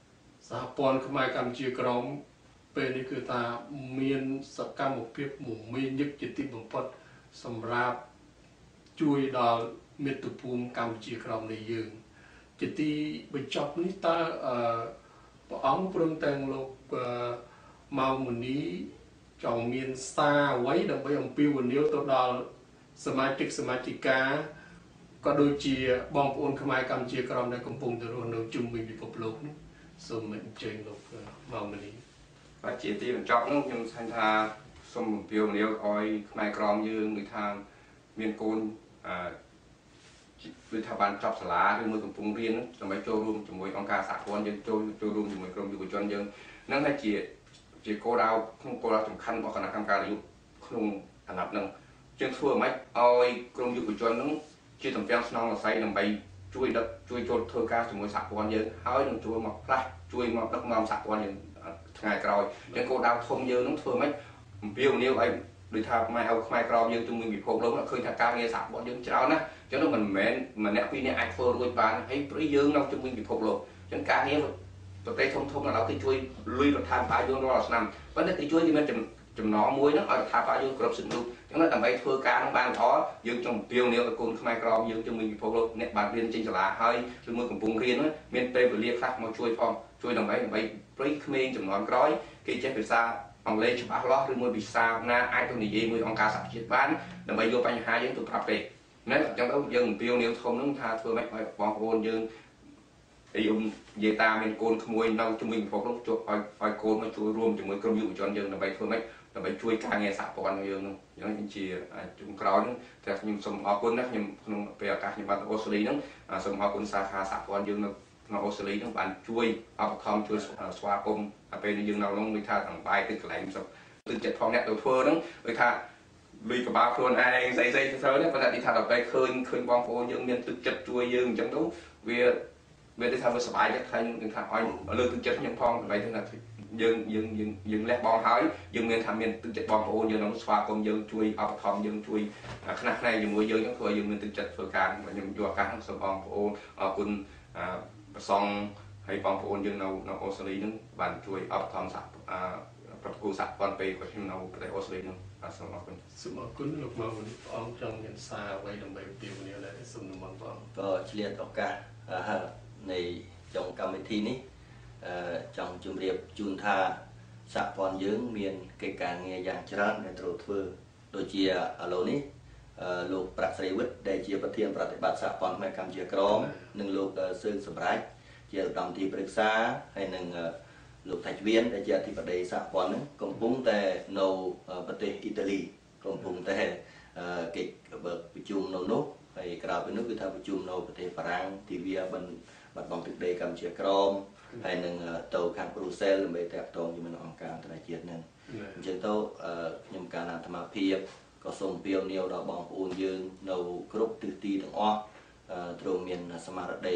សហព័ន្ធខ្មែរកម្ពុជាក្រមពេលនេះគឺថាមានសកម្មភាពមួយមានញឹកជាទីបំផុតសម្រាប់ជួយដល់មាតុភូមិកម្ពុជាក្រមនៃយើងជាទីបញ្ចប់នេះតើព្រះអង្គព្រមទាំងលោកម៉ៅមនីចង់មានសារអ្វីដើម្បីអំពាវនាវទៅដល់សមាជិកសមាជិកាក៏ដូចជាបងប្អូនខ្មែរកម្ពុជាក្រមដែលកំពុងទៅរស់នៅជុំវិញពិភពលោកនេះសូមអញ្ជើញលោកម៉ៅមនីបាទជាទីបញ្ចប់នោះខ្ញុំស្គាល់ថាសូមអំពាវនាវឲ្យខ្មែរក្រមយើងដូចថាមានកូនអឺដូចថាបានចប់សាលាឬមួយកំពុងរៀនដើម្បីចូលរួមជាមួយអង្គការសហព័ន្ធយើងចូលចូលរួមជាមួយក្រុមយុវជនយើងនឹងហើយជាជាគោលដៅក្នុងគោលដៅសំខាន់របស់គណៈកម្មការនយោបាយក្នុងអាណត្តិនឹងជាងធ្វើម៉េចឲ្យក្រុមយុវជននឹងជាតំពាំងស្នងអាស័យដើម្បីជួយដឹកជួយចូលធ្វើការជាមួយសហព័ន្ធយើងហើយនឹងជួយមកផ្លាស់ជួយមកដឹកនាំសហព័ន្ធយើងថ្ងៃក្រោយអញ្ចឹងគោលដៅធំយើងនឹងធ្វើម៉េចអំពាវនាវឲ្យដូចថាខ្មែរឲ្យខ្មែរក្រមយើងជំនួយពិភពលោកឃើញថាការងារសហព័ន្ធយើងច្រើនណាស់អញ្ចឹងមិនមែនម្នាក់ពីរនាក់អាចធ្វើរួចបានហើយព្រោះយើងនៅជំនួយពិភពលោកអញ្ចឹងការងារប្រទេសធំធំឥឡូវគេជួយលុយរដ្ឋាភិបាលយើងរាល់ឆ្នាំប៉ុន្តែគេជួយគេមានចំណងមួយហ្នឹងឲ្យរដ្ឋាភិបាលយើងគ្រប់សិទ្ធិនោះអញ្ចឹងដើម្បីធ្វើការនឹងបានល្អយើងចង់អំពាវនាវដល់កូនខ្មែរក្រមយើងជំនួយពិភពលោកអ្នកបានរៀនចេញសាលាហើយឬមួយកំពុងរៀនមានពេលវេលាខ្លះមកជួយផងជួយដើម្បីដើម្បីព្រៃក្មេងចំនួនក្រោយគេចេះភាសាអង់គ្លេសច្បាស់លាស់ឬមួយភាសាណាអាចទៅនិយាយមួយអង្គការសហជាតិបានដើម្បីយកបញ្ហាយើងទៅប្រាប់ទេណាអញ្ចឹងទៅយើងអំពាវនាវធំហ្នឹងថាធ្វើម៉េចឲ្យបងប្អូនយើងហើយខ្ញុំនិយាយតាមមានកូនក្មួយនៅជាមួយពិភពលោកជួយឲ្យឲ្យកូនមកជួយរួមជាមួយក្រុមយុវជនយើងដើម្បីធ្វើម៉េចដើម្បីជួយការងារសហព័ន្ធយើងហ្នឹងអញ្ចឹងជាជុំក្រោយហ្នឹងតែខ្ញុំសូមអរគុណណាខ្ញុំក្នុងពេលឱកាសខ្ញុំបានទៅអូស្ត្រាលីហ្នឹងសូមអរគុណសាខាសហព័ន្ធយើងនៅក្នុងអូស្ត្រាលីហ្នឹងបានជួយឧបត្ថម្ភជួយស្វាគមន៍ពេលនេះយើងនៅក្នុងដូចថាទាំងបាយទឹកកន្លែងទឹកចិត្តផងអ្នកទៅធ្វើហ្នឹងដូចថាលុយកបាខ្លួនឯងស្អីស្អីទៅធ្វើនេះប៉ុន្តែនេះថាដល់ពេលឃើញឃើញបងប្អូនយើងមានទឹកចិត្តជួយយើងអញ្ចឹងទៅវាវាទៅថាវាសុបាយចិត្តថាខ្ញុំថាឲ្យលើកទឹកចិត្តខ្ញុំផងដើម្បីថាយើងយើងយើងយើងលះបង់ហើយយើងមានថាមានទឹកចិត្តបងប្អូនយើងនឹងស្វាគមន៍យើងជួយឧបត្ថម្ភយើងជួយខ្នះខ្នែងជាមួយយើងហ្នឹងធ្វើឲ្យយើងមានទឹកចិត្តធ្វើការខ្ញុំយកឱកាសហ្នឹងសូមបងប្អូនអរគុណប្រសងហើយបងប្អូនយើងនៅនៅអូស្ត្រាលីហ្នឹងបានជួយឧបត្ថម្ភសហប្រពន្ធសហព័ន្ធពេលខ្ញុំនៅប្រទេសអូស្ត្រាលីហ្នឹងសូមអរគុណសូមអរគុណលោកម៉ៅមនីព្រះអង្គចង់មានសារអ្វីដើម្បីអំពាវនាវដែរសូមនិមន្តព្រះអង្គក៏ឆ្លៀតឱកាសនៃចុងកម្មវិធីនេះចង់ជម្រាបជូនថាសហព័ន្ធយើងមានកិច្ចការងារយ៉ាងច្រើនដែលត្រូវធ្វើដូចជាឥឡូវនេះលោកប្រាក់ស្រីវិទ្យដែលជាប្រធានប្រតិបត្តិសហព័ន្ធខ្មែរកម្ពុជាក្រមនិងលោកសឿនសម្រាប់ជាឧត្តមទីប្រឹក្សាហើយនិងលោកថាច់វៀនដែលជាអធិបតីសហព័ន្ធហ្នឹងកំពុងតែនៅប្រទេសអ៊ីតាលីកំពុងតែកិច្ចប្រជុំនៅនោះហើយក្រៅពីនោះគឺថាប្រជុំនៅប្រទេសបារាំងទីវាបានបាត់បង់ទឹកដីកម្ពុជាក្រមហើយនឹងទៅខាងប្រូសែលដើម្បីតាក់ទងជាមួយនឹងអង្គការអន្តរជាតិហ្នឹងអញ្ចឹងទៅខ្ញុំកាលអាត្មាភាពក៏សូមអំពាវនាវដល់បងប្អូនយើងនៅគ្រប់ទិសទីទាំងអស់ត្រូវមានស្មារតី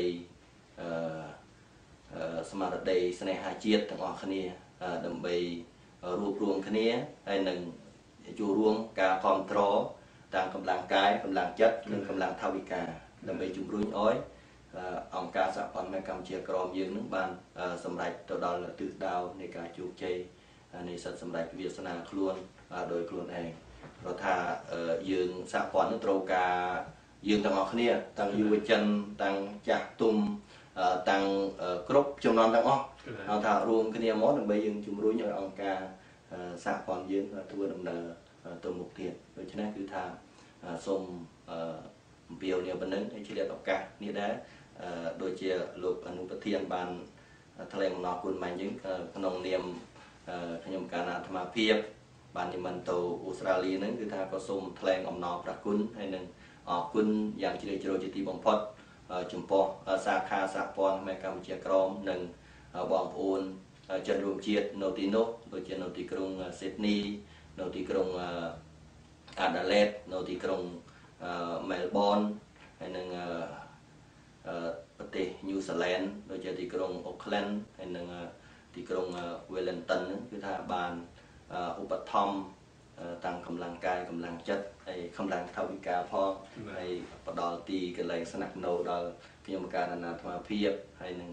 ស្មារតីស្នេហាជាតិទាំងអស់គ្នាដើម្បីរួបរวมគ្នាហើយនឹងចូលរួមការគ្រប់គ្រងតាមកម្លាំងកាយកម្លាំងចិត្តនិងកម្លាំងថវិកាដើម្បីជំរុញឲ្យអង្គការសហព័ន្ធខ្មែរកម្ពុជាក្រមយើងនឹងបានសម្រេចទៅដល់ទិសដៅនៃការជោគជ័យនៃសិទ្ធិសម្រេចវាសនាខ្លួនដោយខ្លួនឯងព្រោះថាយើងសហព័ន្ធនឹងត្រូវការយើងទាំងអស់គ្នាទាំងយុវជនទាំងចាស់ទុំទាំងគ្រប់ចំនួនទាំងអស់ហៅថារួមគ្នាមកដើម្បីយើងជំរុញឲ្យអង្គការសហព័ន្ធយើងធ្វើដំណើរទៅមុខទៀតដូច្នេះគឺថាសូមអំពាវនាវប៉ុណ្ណឹងហើយឆ្លៀតឱកាសនេះដែរដូចជាលោកអនុប្រធានបានថ្លែងអំណរគុណមកយើងក្នុងនាមខ្ញុំកាលអាត្មាភាពបាននិមន្តទៅអូស្ត្រាលីហ្នឹងគឺថាក៏សូមថ្លែងអំណរព្រះគុណហើយនឹងអរគុណយ៉ាងជ្រាលជ្រៅជាទីបំផុតចំពោះសាខាសហព័ន្ធខ្មែរកម្ពុជាក្រមនិងបងប្អូនជនរួមជាតិនៅទីនោះដូចជានៅទីក្រុងស៊ីដនីនៅទីក្រុងអាដាលេដនៅទីក្រុងមែលប៊នហើយនឹងប្រទេសញូហ្សេឡង់ដូចជាទីក្រុងអូក្លែនហើយនឹងទីក្រុងវេលិនតុនគឺថាបានឧបត្ថម្ភតាំងកម្លាំងកាយកម្លាំងចិត្តហើយកម្លាំងថវិកាផងហើយផ្ដល់ទីកន្លែងស្នាក់នៅដល់ខ្ញុំការអាណាអាត្មាភាពហើយនឹង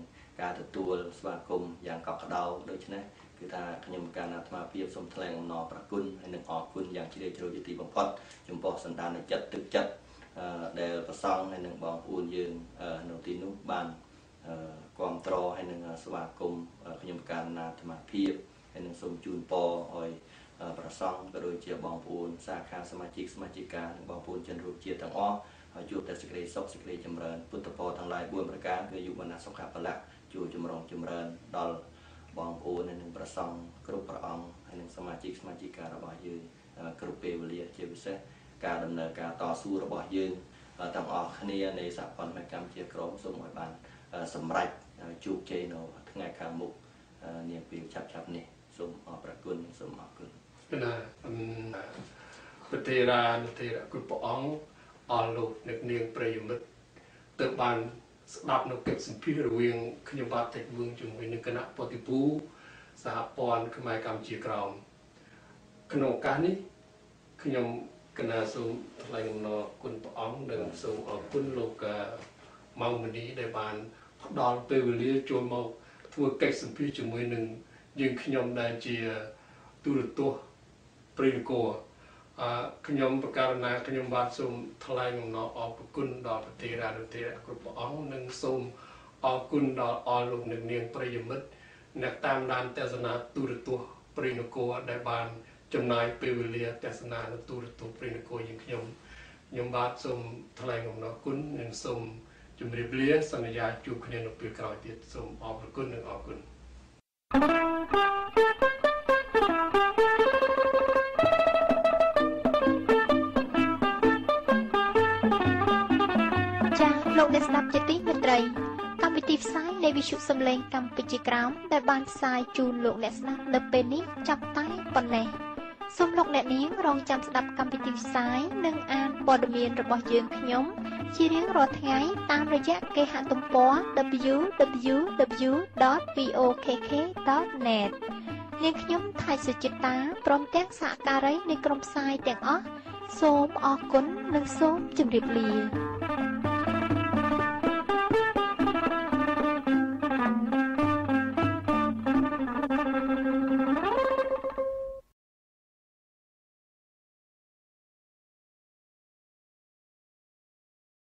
ការទទួលស្វាគមន៍យ៉ាងកក់ក្ដៅដូច្នេះគឺថាខ្ញុំកាលអាត្មាភាពសូមថ្លែងអំណរប្រគុណហើយនឹងអរគុណយ៉ាងជ្រាលជ្រៅជាទីបំផុតចំពោះសន្តានចិត្តទឹកចិត្តដែលប្រសង់ហើយនឹងបងប្អូនយើងនៅទីនោះបានគ្រប់គ្រងហើយនឹងស្វាគមន៍ខ្ញុំកាលអាត្មាភាពហើយនឹងសូមជូនពរឲ្យប្រសង់ក៏ដូចជាបងប្អូនសាខាសមាជិកសមាជិកានិងបងប្អូនជនរួមជាតិទាំងអស់ហើយជួបតែសេចក្តីសុខសេចក្តីចម្រើនពុទ្ធពរទាំងឡាយបួនប្រការគឺយុវណៈសុខៈពលៈជួបចម្រុងចម្រើនដល់បងប្អូនហើយនឹងប្រសង់គ្រប់ព្រះអង្គហើយនឹងសមាជិកសមាជិការបស់យើងគ្រប់ពេលវេលាជាពិសេសការដំណើរការតស៊ូរបស់យើងទាំងអស់គ្នានៃសហព័ន្ធមេកម្មជាក្រុមសូមឲ្យបានសម្រេចជោគជ័យនៅថ្ងៃខាងមុខនាពេលឆាប់ៗនេះសូមអរព្រគុណសូមអរគុណណាប្រតិរានតិរគុណព្រះអង្គអរលោកអ្នកនាងប្រិយមិត្តទៅបានស្ដាប់នៅកិច្ចសម្ភាសន៍រវាងខ្ញុំបាទតិចវឿងជាមួយនឹងគណៈប្រតិភូសហព័ន្ធខ្មែរកម្ពុជាក្រោមក្នុងឱកាសនេះខ្ញុំគណៈសូមថ្លែងអំណរគុណព្រះអង្គនិងសូមអរគុណលោកម៉ៅមនីដែលបានផ្ដល់ពេលវេលាចូលមកធ្វើកិច្ចសម្ភាសន៍ជាមួយនឹងយើងខ្ញុំដែលជាទូរទស្សន៍ព្រៃនគរអឺខ្ញុំប្រកាសណាខ្ញុំបាទសូមថ្លែងអំណរអរគុណដល់ប្រតិរានុតិរគ្រប់ព្រះអង្គនិងសូមអរគុណដល់អស់លោកអ្នកនាងប្រិយមិត្តអ្នកតាមដានទស្សនាទូរទស្សន៍ព្រៃនគរដែលបានចំណាយពេលវេលាទស្សនានៅទូរទស្សន៍ព្រៃនគរយើងខ្ញុំខ្ញុំបាទសូមថ្លែងអំណរគុណនិងសូមជម្រាបលាសន្យាជួបគ្នានៅពេលក្រោយទៀតសូមអរគុណនិងអរគុណលោកអ្នកស្ដាប់ជាទីមេត្រីកម្មវិធីផ្សាយនៃវិទ្យុសំឡេងកម្ពុជាក្រោមដែលបានផ្សាយជូនលោកអ្នកស្ដាប់នៅពេលនេះចាប់តែប៉ុណ្ណេះសូមលោកអ្នកនាងរងចាំស្ដាប់កម្មវិធីផ្សាយនិងអានព័ត៌មានរបស់យើងខ្ញុំជារៀងរាល់ថ្ងៃតាមរយៈគេហទំព័រ ដប៊្យូ ដប៊្យូ ដប៊្យូ ដត វី អូ ខេ ខេ ដត net នាងខ្ញុំថៃសុចិតាព្រមទាំងសហការីនៃក្រុមផ្សាយទាំងអស់សូមអរគុណនិងសូមជម្រាបលា